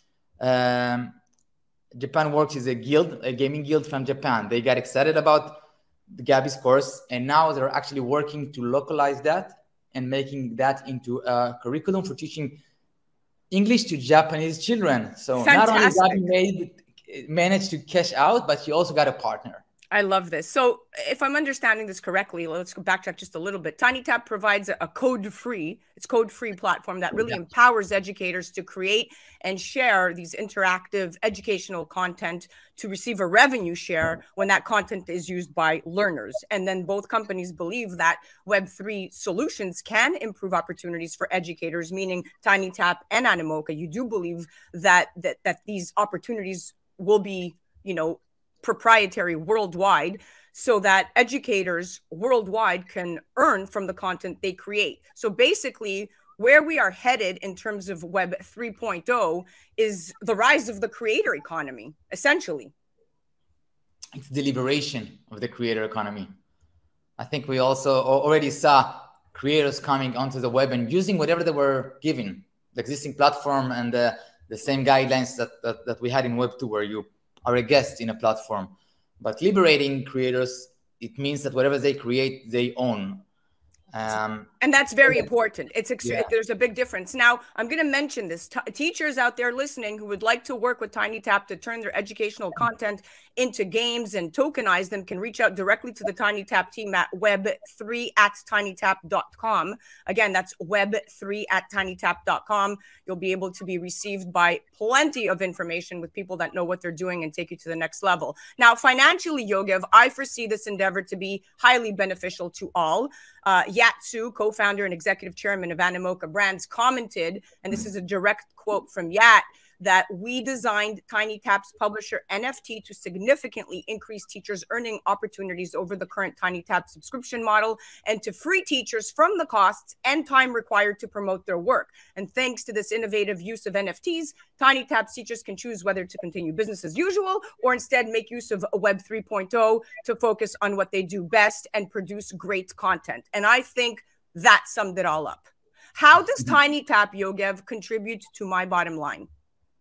Japan Works is a gaming guild from Japan. They got excited about the Gabby's course, and now they're actually working to localize that and making that into a curriculum for teaching English to Japanese children. So Fantastic. Not only Gabby managed to cash out, but she also got a partner. I love this. So if I'm understanding this correctly, let's go backtrack just a little bit. TinyTap provides a code-free platform that really empowers educators to create and share these interactive educational content to receive a revenue share when that content is used by learners. And then both companies believe that Web3 solutions can improve opportunities for educators, meaning TinyTap and Animoca. You do believe that these opportunities will be, proprietary worldwide, so that educators worldwide can earn from the content they create. So basically, where we are headed in terms of Web 3.0 is the rise of the creator economy, essentially. It's the liberation of the creator economy. I think we also already saw creators coming onto the web and using whatever they were given, the existing platform and the same guidelines that we had in Web 2, where you are a guest in a platform. But liberating creators, it means that whatever they create, they own. And that's very important. There's a big difference. Now, I'm going to mention this. Teachers out there listening who would like to work with TinyTap to turn their educational content into games and tokenize them can reach out directly to the TinyTap team at web3@tinytap.com. Again, that's web3@tinytap.com. You'll be able to be received by plenty of information with people that know what they're doing and take you to the next level. Now, financially, Yogev, I foresee this endeavor to be highly beneficial to all. Yatsu, co-founder and executive chairman of Animoca Brands, commented, and this is a direct quote from Yat, that we designed TinyTap's publisher NFT to significantly increase teachers' earning opportunities over the current TinyTap subscription model and to free teachers from the costs and time required to promote their work. And thanks to this innovative use of NFTs, TinyTap's teachers can choose whether to continue business as usual or instead make use of Web 3.0 to focus on what they do best and produce great content. And I think that summed it all up. How does TinyTap, Yogev, contribute to my bottom line?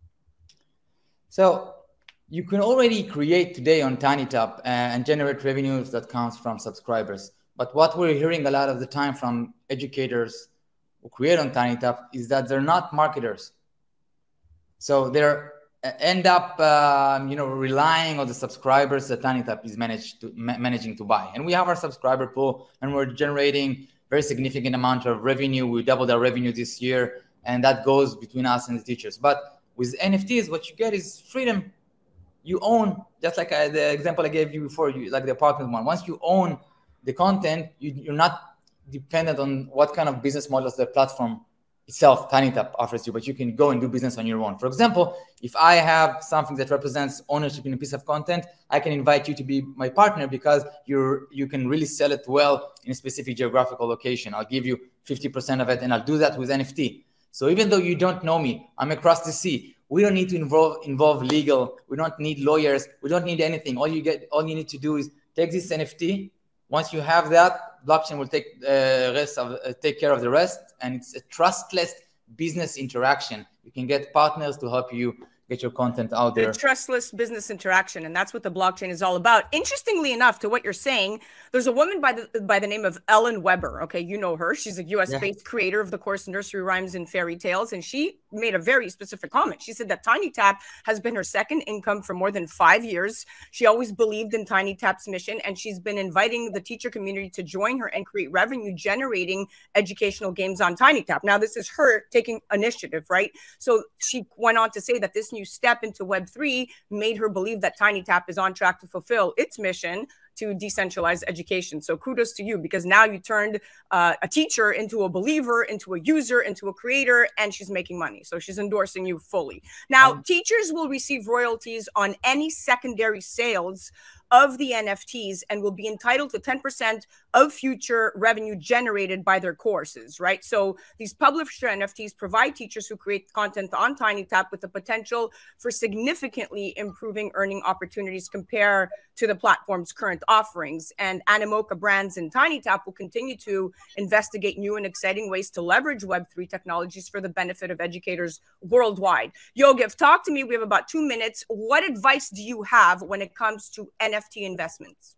So you can already create today on TinyTap and generate revenues that comes from subscribers. But what we're hearing a lot of the time from educators who create on TinyTap is that they're not marketers. So they're end up relying on the subscribers that TinyTap is managing to buy. And we have our subscriber pool, and we're generating very significant amount of revenue. We doubled our revenue this year, and that goes between us and the teachers. But with NFTs, what you get is freedom. You own, just like the example I gave you before, like the apartment one. Once you own the content, you're not dependent on what kind of business models the platform itself, TinyTap, offers you, but you can go and do business on your own. For example, if I have something that represents ownership in a piece of content, I can invite you to be my partner because you can really sell it well in a specific geographical location. I'll give you 50% of it, and I'll do that with NFT. So even though you don't know me, I'm across the sea. We don't need to involve legal. We don't need lawyers. We don't need anything. All you need to do is take this NFT. Once you have that, blockchain will take care of the rest, and it's a trustless business interaction. You can get partners to help you get your content out there. A trustless business interaction, and that's what the blockchain is all about. Interestingly enough, to what you're saying, there's a woman by the name of Ellen Weber. Okay, you know her. She's a US-based creator of the course Nursery Rhymes and Fairy Tales, and she made a very specific comment. She said that TinyTap has been her second income for more than 5 years. She always believed in TinyTap's mission, and she's been inviting the teacher community to join her and create revenue generating educational games on TinyTap. Now, this is her taking initiative, right? So she went on to say that this new step into Web3 made her believe that TinyTap is on track to fulfill its mission to decentralize education. So kudos to you, because now you turned a teacher into a believer, into a user, into a creator, and she's making money. So she's endorsing you fully. Now, teachers will receive royalties on any secondary sales of the NFTs and will be entitled to 10% of future revenue generated by their courses, right? So these publisher NFTs provide teachers who create content on TinyTap with the potential for significantly improving earning opportunities compared to the platform's current offerings. And Animoca Brands and TinyTap will continue to investigate new and exciting ways to leverage Web3 technologies for the benefit of educators worldwide. Yogev, talk to me. We have about 2 minutes. What advice do you have when it comes to NFT investments?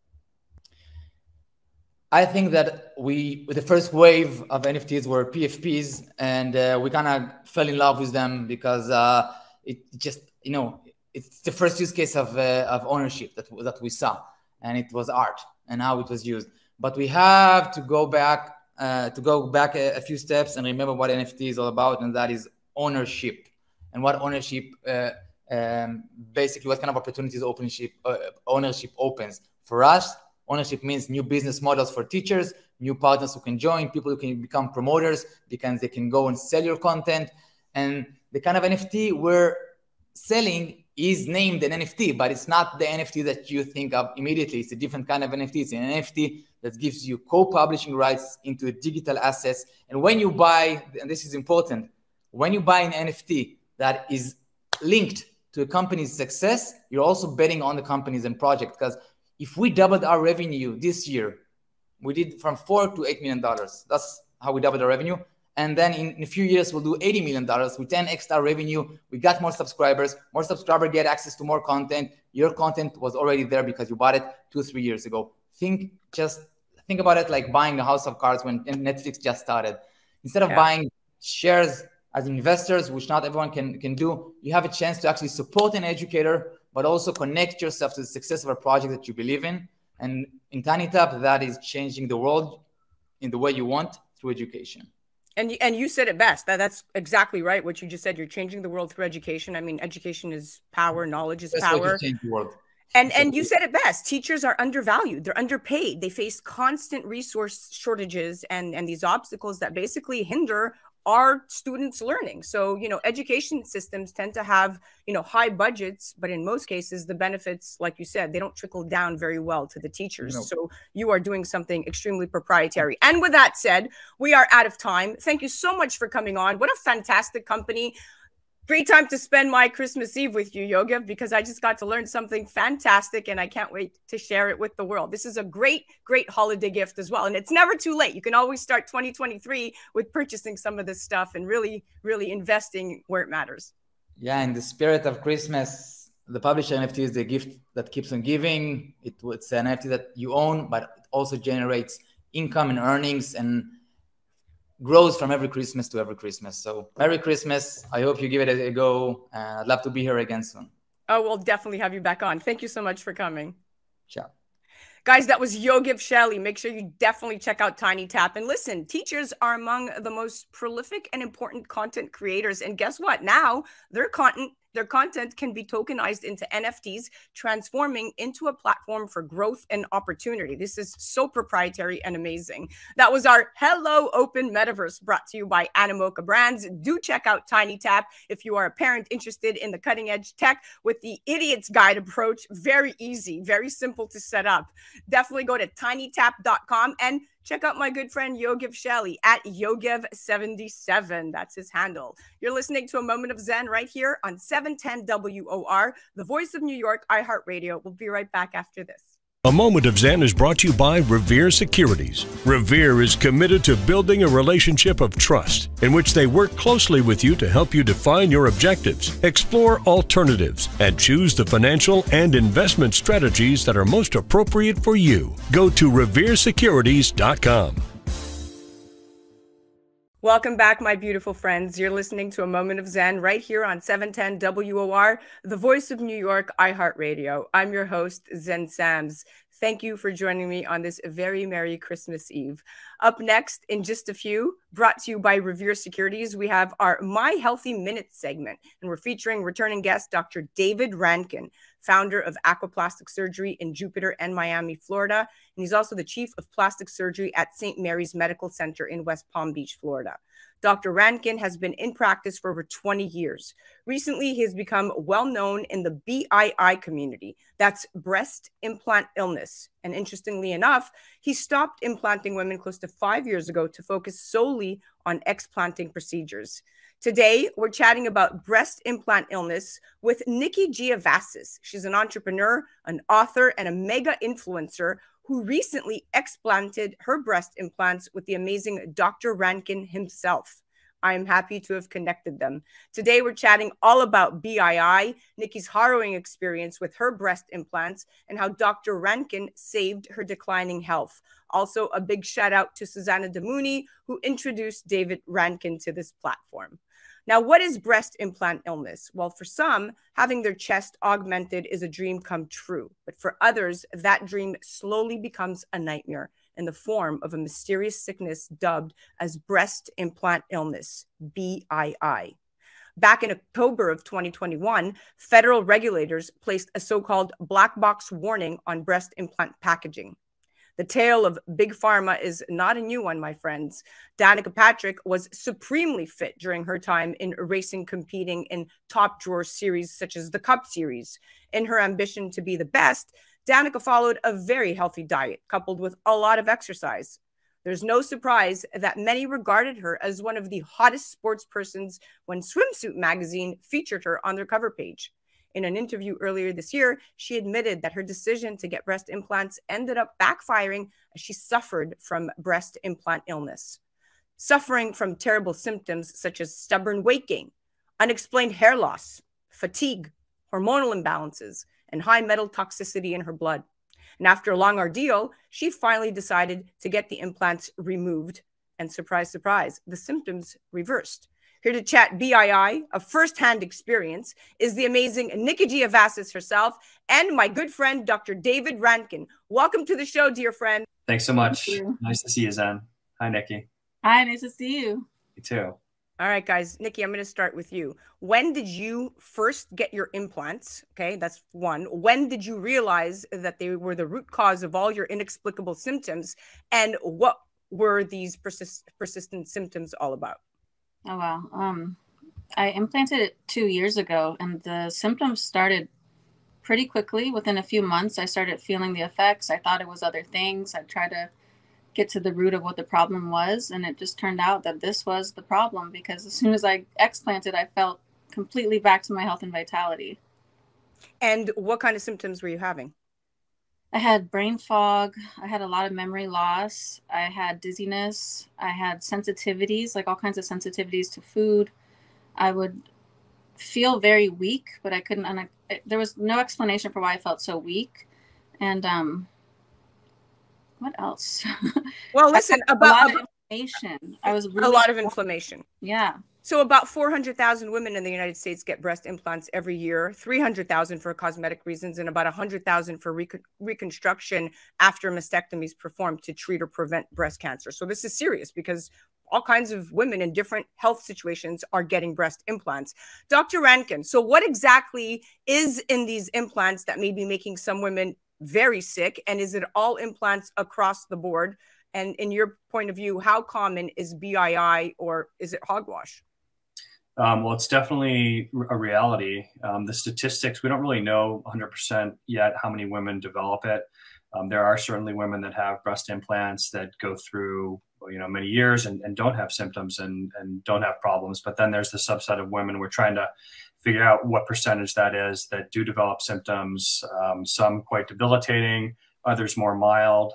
I think that the first wave of NFTs were PFPs, and we kind of fell in love with them because it just, you know, it's the first use case of ownership that we saw, and it was art and how it was used. But we have to go back a few steps and remember what NFT is all about, and that is ownership. And what ownership, basically, what kind of opportunities ownership opens for us. Ownership means new business models for teachers, new partners who can join, people who can become promoters because they can go and sell your content. And the kind of NFT we're selling is named an NFT, but it's not the NFT that you think of immediately. It's a different kind of NFT. It's an NFT that gives you co-publishing rights into digital assets. And when you buy, and this is important, when you buy an NFT that is linked to a company's success, you're also betting on the companies and project. Because if we doubled our revenue this year, we did from $4 to $8 million. That's how we doubled our revenue. And then in a few years, we'll do $80 million. We 10x our revenue. We got more subscribers. More subscribers get access to more content. Your content was already there because you bought it 2-3 years ago. Think about it like buying a house of cards when Netflix just started. Instead of buying shares as investors, which not everyone can do, you have a chance to actually support an educator, but also connect yourself to the success of a project that you believe in. And in TinyTap, that is changing the world in the way you want through education. And you said it best. That's exactly right. What you just said. You're changing the world through education. I mean, education is power. Knowledge is power. Change the world. And you said it best. Teachers are undervalued. They're underpaid. They face constant resource shortages and these obstacles that basically hinder our students' learning. So, you know, education systems tend to have, you know, high budgets, but in most cases, the benefits, like you said, they don't trickle down very well to the teachers. No. So you are doing something extremely proprietary. And with that said, we are out of time. Thank you so much for coming on. What a fantastic company. Great time to spend my Christmas Eve with you, Yogev, because I just got to learn something fantastic and I can't wait to share it with the world. This is a great, great holiday gift as well. And it's never too late. You can always start 2023 with purchasing some of this stuff and really, really investing where it matters. Yeah, in the spirit of Christmas, the publisher NFT is the gift that keeps on giving. It's an NFT that you own, but it also generates income and earnings and grows from every Christmas to every Christmas. So Merry Christmas. I hope you give it a go. I'd love to be here again soon. Oh, we'll definitely have you back on. Thank you so much for coming. Ciao. Guys, that was Yogev Shelly. Make sure you definitely check out TinyTap. And listen, teachers are among the most prolific and important content creators. And guess what? Now their content can be tokenized into NFTs, transforming into a platform for growth and opportunity. This is so proprietary and amazing. That was our Hello Open Metaverse, brought to you by Animoca Brands. Do check out TinyTap if you are a parent interested in the cutting edge tech with the idiot's guide approach. Very easy, very simple to set up. Definitely go to tinytap.com and check out my good friend Yogev Shelly at Yogev77. That's his handle. You're listening to A Moment of Zen right here on 710 WOR, the voice of New York, iHeart Radio. We'll be right back after this. A Moment of Zen is brought to you by Revere Securities. Revere is committed to building a relationship of trust in which they work closely with you to help you define your objectives, explore alternatives, and choose the financial and investment strategies that are most appropriate for you. Go to reveresecurities.com. Welcome back, my beautiful friends. You're listening to A Moment of Zen right here on 710 WOR, the voice of New York, iHeart Radio. I'm your host, Zen Sams. Thank you for joining me on this very Merry Christmas Eve. Up next, in just a few, brought to you by Revere Securities, we have our My Healthy Minutes segment, and we're featuring returning guest, Dr. David Rankin, founder of Aquaplastic Surgery in Jupiter and Miami, Florida. And he's also the chief of plastic surgery at St. Mary's Medical Center in West Palm Beach, Florida. Dr. Rankin has been in practice for over 20 years. Recently, he has become well known in the BII community. That's breast implant illness. And interestingly enough, he stopped implanting women close to 5 years ago to focus solely on explanting procedures. Today, we're chatting about breast implant illness with Nikki Giavassis. She's an entrepreneur, an author, and a mega influencer who recently explanted her breast implants with the amazing Dr. Rankin himself. I am happy to have connected them. Today, we're chatting all about BII, Nikki's harrowing experience with her breast implants, and how Dr. Rankin saved her declining health. Also, a big shout out to Susanna Damouni, who introduced David Rankin to this platform. Now, what is breast implant illness? Well, for some, having their chest augmented is a dream come true. But for others, that dream slowly becomes a nightmare in the form of a mysterious sickness dubbed as breast implant illness, BII. Back in October of 2021, federal regulators placed a so-called black box warning on breast implant packaging. The tale of Big Pharma is not a new one, my friends. Danica Patrick was supremely fit during her time in racing, competing in top drawer series such as the Cup Series. In her ambition to be the best, Danica followed a very healthy diet coupled with a lot of exercise. There's no surprise that many regarded her as one of the hottest sports persons when Swimsuit magazine featured her on their cover page. In an interview earlier this year, she admitted that her decision to get breast implants ended up backfiring as she suffered from breast implant illness. Suffering from terrible symptoms such as stubborn weight gain, unexplained hair loss, fatigue, hormonal imbalances, and high metal toxicity in her blood. And after a long ordeal, she finally decided to get the implants removed. And surprise, surprise, the symptoms reversed. Here to chat BII, a first-hand experience, is the amazing Nikki Giavassis herself and my good friend, Dr. David Rankin. Welcome to the show, dear friend. Thanks so much. Nice to see you, Zen. Hi, Nikki. Hi, nice to see you. You too. All right, guys. Nikki, I'm going to start with you. When did you first get your implants? Okay, that's one. When did you realize that they were the root cause of all your inexplicable symptoms? And what were these persistent symptoms all about? Oh, wow. I implanted it 2 years ago, and the symptoms started pretty quickly. Within a few months, I started feeling the effects. I thought it was other things. I tried to get to the root of what the problem was, and it just turned out that this was the problem, because as soon as I explanted, I felt completely back to my health and vitality. And what kind of symptoms were you having? I had brain fog. I had a lot of memory loss. I had dizziness. I had sensitivities, like all kinds of sensitivities to food. I would feel very weak, but I couldn't, there was no explanation for why I felt so weak. And what else? Well, listen, a lot of inflammation. I was really a lot of inflammation. Yeah. So about 400,000 women in the United States get breast implants every year, 300,000 for cosmetic reasons, and about 100,000 for reconstruction after mastectomy is performed to treat or prevent breast cancer. So this is serious because all kinds of women in different health situations are getting breast implants. Dr. Rankin, so what exactly is in these implants that may be making some women very sick? And is it all implants across the board? And in your point of view, how common is BII, or is it hogwash? Well, it's definitely a reality. The statistics, we don't really know 100% yet how many women develop it. There are certainly women that have breast implants that go through, many years and don't have symptoms and don't have problems. But then there's the subset of women we're trying to figure out what percentage that is that do develop symptoms, some quite debilitating, others more mild.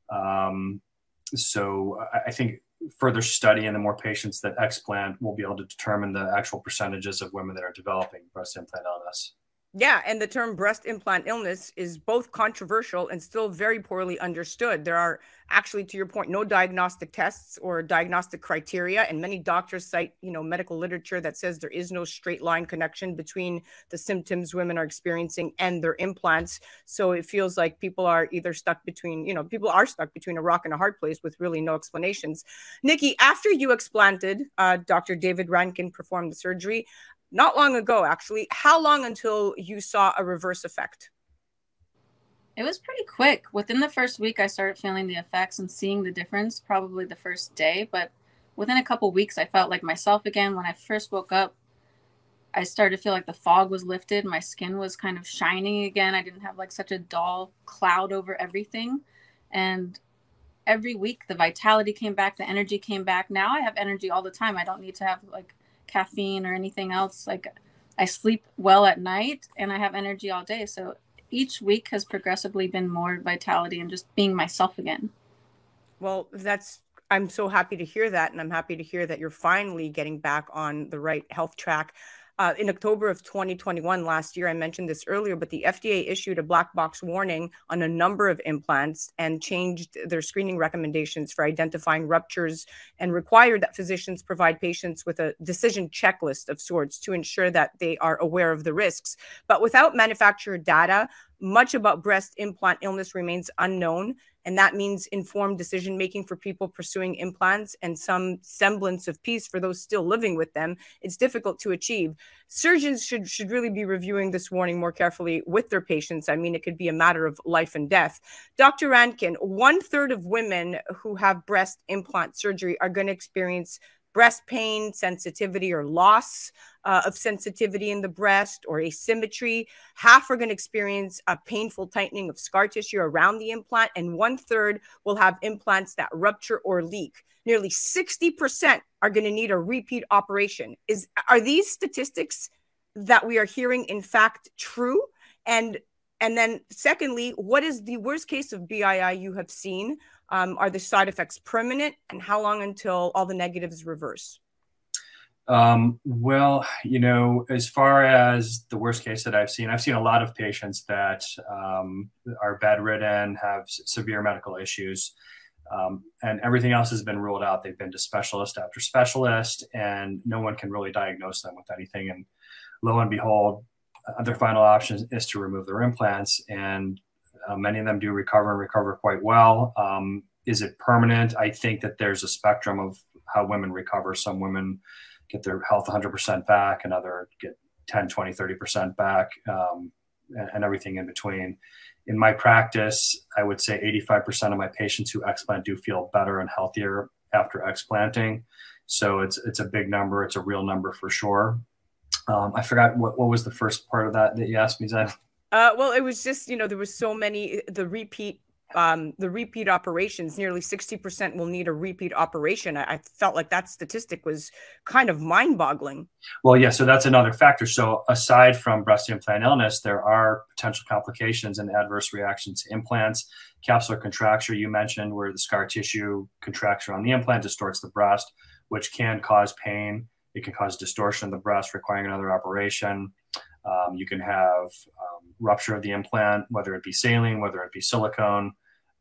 So I think further study and the more patients that explant will be able to determine the actual percentages of women that are developing breast implant illness. Yeah, and the term breast implant illness is both controversial and still very poorly understood. There are actually, to your point, no diagnostic tests or diagnostic criteria, and many doctors cite, medical literature that says there is no straight line connection between the symptoms women are experiencing and their implants. So it feels like people are either stuck between, a rock and a hard place with really no explanations. Nikki, after you explanted, Dr. David Rankin performed the surgery. Not long ago, actually. How long until you saw a reverse effect? It was pretty quick. Within the first week, I started feeling the effects and seeing the difference, probably the first day. But within a couple of weeks, I felt like myself again. When I first woke up, I started to feel like the fog was lifted. My skin was kind of shining again. I didn't have like such a dull cloud over everything. And every week, the vitality came back, the energy came back. Now I have energy all the time. I don't need to have like caffeine or anything else. Like I sleep well at night and I have energy all day. So each week has progressively been more vitality and just being myself again. Well, I'm so happy to hear that. And I'm happy to hear that you're finally getting back on the right health track. In October of 2021, last year, I mentioned this earlier, but the FDA issued a black box warning on a number of implants and changed their screening recommendations for identifying ruptures and required that physicians provide patients with a decision checklist of sorts to ensure that they are aware of the risks. But without manufacturer data, much about breast implant illness remains unknown. And that means informed decision making for people pursuing implants and some semblance of peace for those still living with them. It's difficult to achieve. Surgeons should really be reviewing this warning more carefully with their patients. I mean, it could be a matter of life and death. Dr. Rankin, 1/3 of women who have breast implant surgery are going to experience breast pain, sensitivity, or loss of sensitivity in the breast, or asymmetry. Half are going to experience a painful tightening of scar tissue around the implant, and 1/3 will have implants that rupture or leak. Nearly 60% are going to need a repeat operation. Are these statistics that we are hearing in fact true? And then secondly, what is the worst case of BII you have seen? Are the side effects permanent, and how long until all the negatives reverse? Well, as far as the worst case that I've seen a lot of patients that are bedridden, have severe medical issues, and everything else has been ruled out. They've been to specialist after specialist, and no one can really diagnose them with anything. And lo and behold, their final option is to remove their implants, and many of them do recover and recover quite well. Is it permanent? I think that there's a spectrum of how women recover. Some women get their health 100% back, and others get 10, 20, 30% back, and everything in between. In my practice, I would say 85% of my patients who explant do feel better and healthier after explanting. So it's a big number. It's a real number for sure. I forgot what was the first part of that you asked me, Zen? Well, it was just, there was so many, the repeat operations, nearly 60% will need a repeat operation. I felt like that statistic was kind of mind-boggling. Well, yeah, so that's another factor. So aside from breast implant illness, there are potential complications and adverse reactions to implants. Capsular contracture, you mentioned, where the scar tissue contracts around the implant distorts the breast, which can cause pain. It can cause distortion of the breast, requiring another operation. You can have rupture of the implant, whether it be saline, whether it be silicone.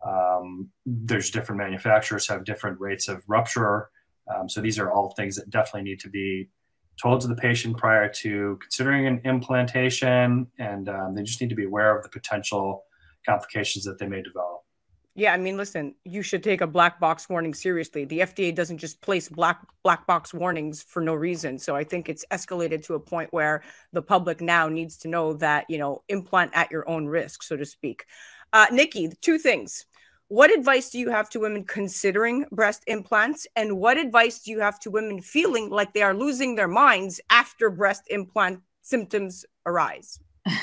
There's different manufacturers have different rates of rupture. So these are all things that definitely need to be told to the patient prior to considering an implantation. And they just need to be aware of the potential complications that they may develop. Yeah, I mean, listen, you should take a black box warning seriously. The FDA doesn't just place black box warnings for no reason. So I think it's escalated to a point where the public now needs to know that, implant at your own risk, so to speak. Nikki, two things. What advice do you have to women considering breast implants? And what advice do you have to women feeling like they are losing their minds after breast implant symptoms arise?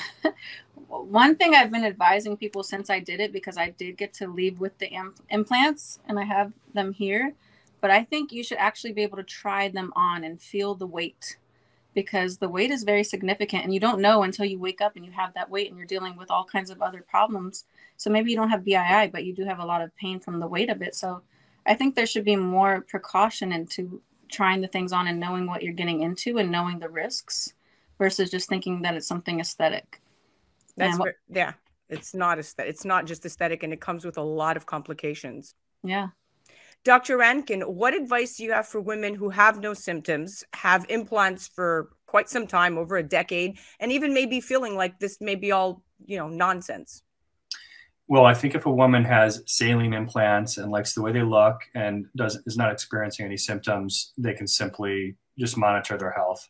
One thing I've been advising people since I did it, because I did get to leave with the implants and I have them here, but I think you should actually be able to try them on and feel the weight, because the weight is very significant and you don't know until you wake up and you have that weight and you're dealing with all kinds of other problems. So maybe you don't have BII, but you do have a lot of pain from the weight of it. So I think there should be more precaution into trying the things on and knowing what you're getting into and knowing the risks versus just thinking that it's something aesthetic. Yeah, it's not aesthetic. It's not just aesthetic, and it comes with a lot of complications. Yeah. Dr. Rankin, what advice do you have for women who have no symptoms, have implants for quite some time, over a decade, and even maybe feeling like this may be all, nonsense? Well, I think if a woman has saline implants and likes the way they look and is not experiencing any symptoms, they can simply just monitor their health.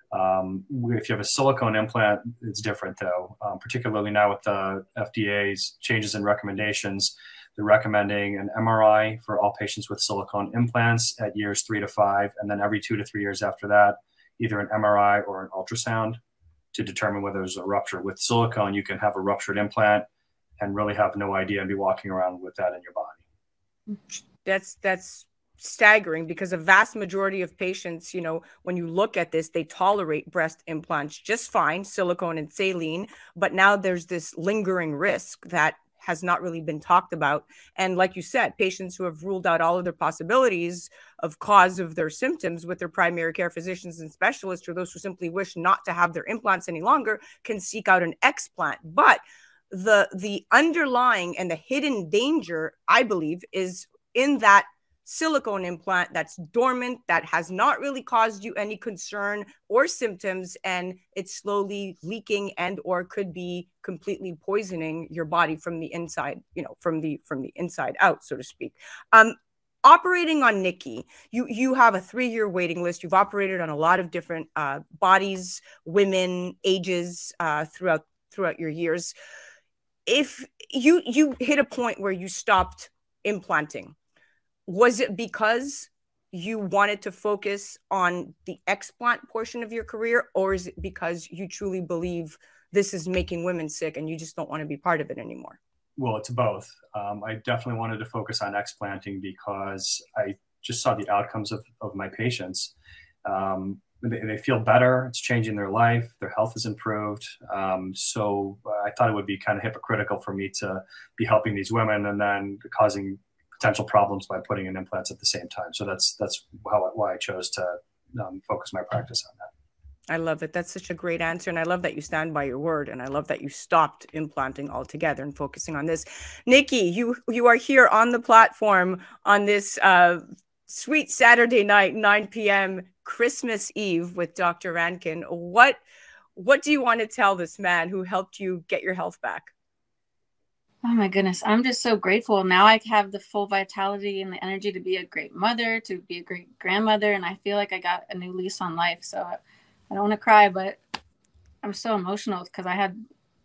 If you have a silicone implant, it's different though, particularly now with the FDA's changes in recommendations. They're recommending an MRI for all patients with silicone implants at years 3 to 5, and then every 2 to 3 years after that, either an MRI or an ultrasound to determine whether there's a rupture. With silicone, you can have a ruptured implant and really have no idea and be walking around with that in your body. That's staggering, because a vast majority of patients, when you look at this, they tolerate breast implants just fine, silicone and saline, but now there's this lingering risk that has not really been talked about. And like you said, patients who have ruled out all of their possibilities of cause of their symptoms with their primary care physicians and specialists, or those who simply wish not to have their implants any longer, can seek out an explant. But the underlying and the hidden danger, I believe, is in that silicone implant that's dormant, that has not really caused you any concern or symptoms, and it's slowly leaking and or could be completely poisoning your body from the inside, from the inside out, so to speak. Operating on Nikki, you have a 3-year waiting list. You've operated on a lot of different bodies, women, ages throughout your years. If you hit a point where you stopped implanting, was it because you wanted to focus on the explant portion of your career, or is it because you truly believe this is making women sick and you just don't want to be part of it anymore? Well, it's both. I definitely wanted to focus on explanting because I just saw the outcomes of my patients. They feel better. It's changing their life. Their health is improved. So I thought it would be kind of hypocritical for me to be helping these women and then causing potential problems by putting in implants at the same time. So that's why I chose to focus my practice on that. I love it. That's such a great answer. And I love that you stand by your word. And I love that you stopped implanting altogether and focusing on this. Nikki, you are here on the platform on this sweet Saturday night, 9 p.m. Christmas Eve with Dr. Rankin. What do you want to tell this man who helped you get your health back? Oh my goodness. I'm just so grateful. Now I have the full vitality and the energy to be a great mother, to be a great grandmother. And I feel like I got a new lease on life. So I don't want to cry, but I'm so emotional because I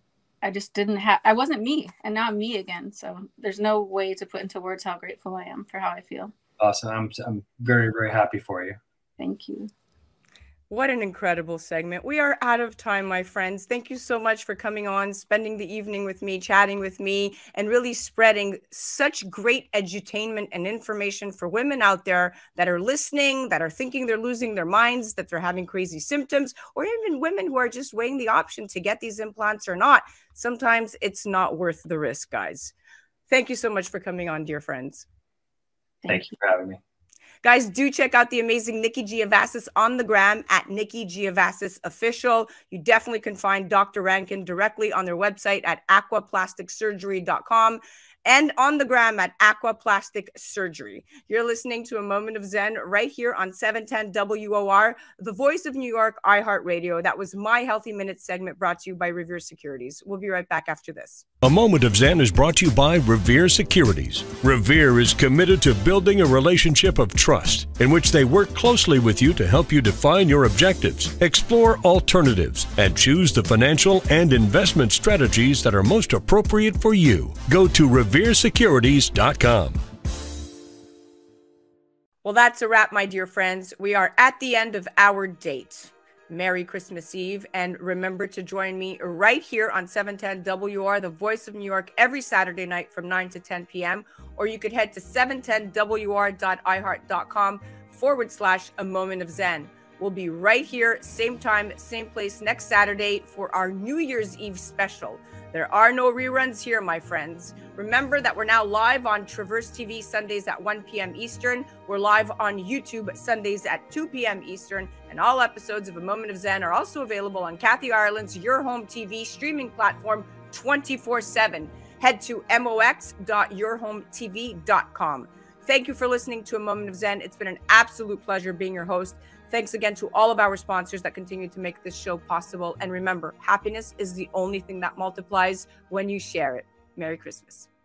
wasn't me, and now I'm me again. So there's no way to put into words how grateful I am for how I feel. Awesome. I'm very, very happy for you. Thank you. What an incredible segment. We are out of time, my friends. Thank you so much for coming on, spending the evening with me, chatting with me, and really spreading such great edutainment and information for women out there that are listening, that are thinking they're losing their minds, that they're having crazy symptoms, or even women who are just weighing the option to get these implants or not. Sometimes it's not worth the risk, guys. Thank you so much for coming on, dear friends. Thank you for having me. Guys, do check out the amazing Nikki Giavassis on the gram at Nikki Giavassis Official. You definitely can find Dr. Rankin directly on their website at aquaplasticsurgery.com and on the gram at Aquaplastic Surgery. You're listening to A Moment of Zen right here on 710 WOR, the voice of New York, iHeart Radio. That was my Healthy Minutes segment brought to you by Revere Securities. We'll be right back after this. A Moment of Zen is brought to you by Revere Securities. Revere is committed to building a relationship of trust in which they work closely with you to help you define your objectives, explore alternatives, and choose the financial and investment strategies that are most appropriate for you. Go to RevereSecurities.com. Well, that's a wrap, my dear friends. We are at the end of our date. Merry Christmas Eve, and remember to join me right here on 710 WOR, the voice of New York, every Saturday night from 9 to 10 p.m. Or you could head to 710WOR.iHeart.com/A Moment of Zen. We'll be right here, same time, same place next Saturday for our New Year's Eve special. There are no reruns here, my friends. Remember that we're now live on Traverse TV Sundays at 1 p.m. Eastern. We're live on YouTube Sundays at 2 p.m. Eastern. And all episodes of A Moment of Zen are also available on Kathy Ireland's Your Home TV streaming platform 24/7. Head to mox.yourhometv.com. Thank you for listening to A Moment of Zen. It's been an absolute pleasure being your host. Thanks again to all of our sponsors that continue to make this show possible. And remember, happiness is the only thing that multiplies when you share it. Merry Christmas.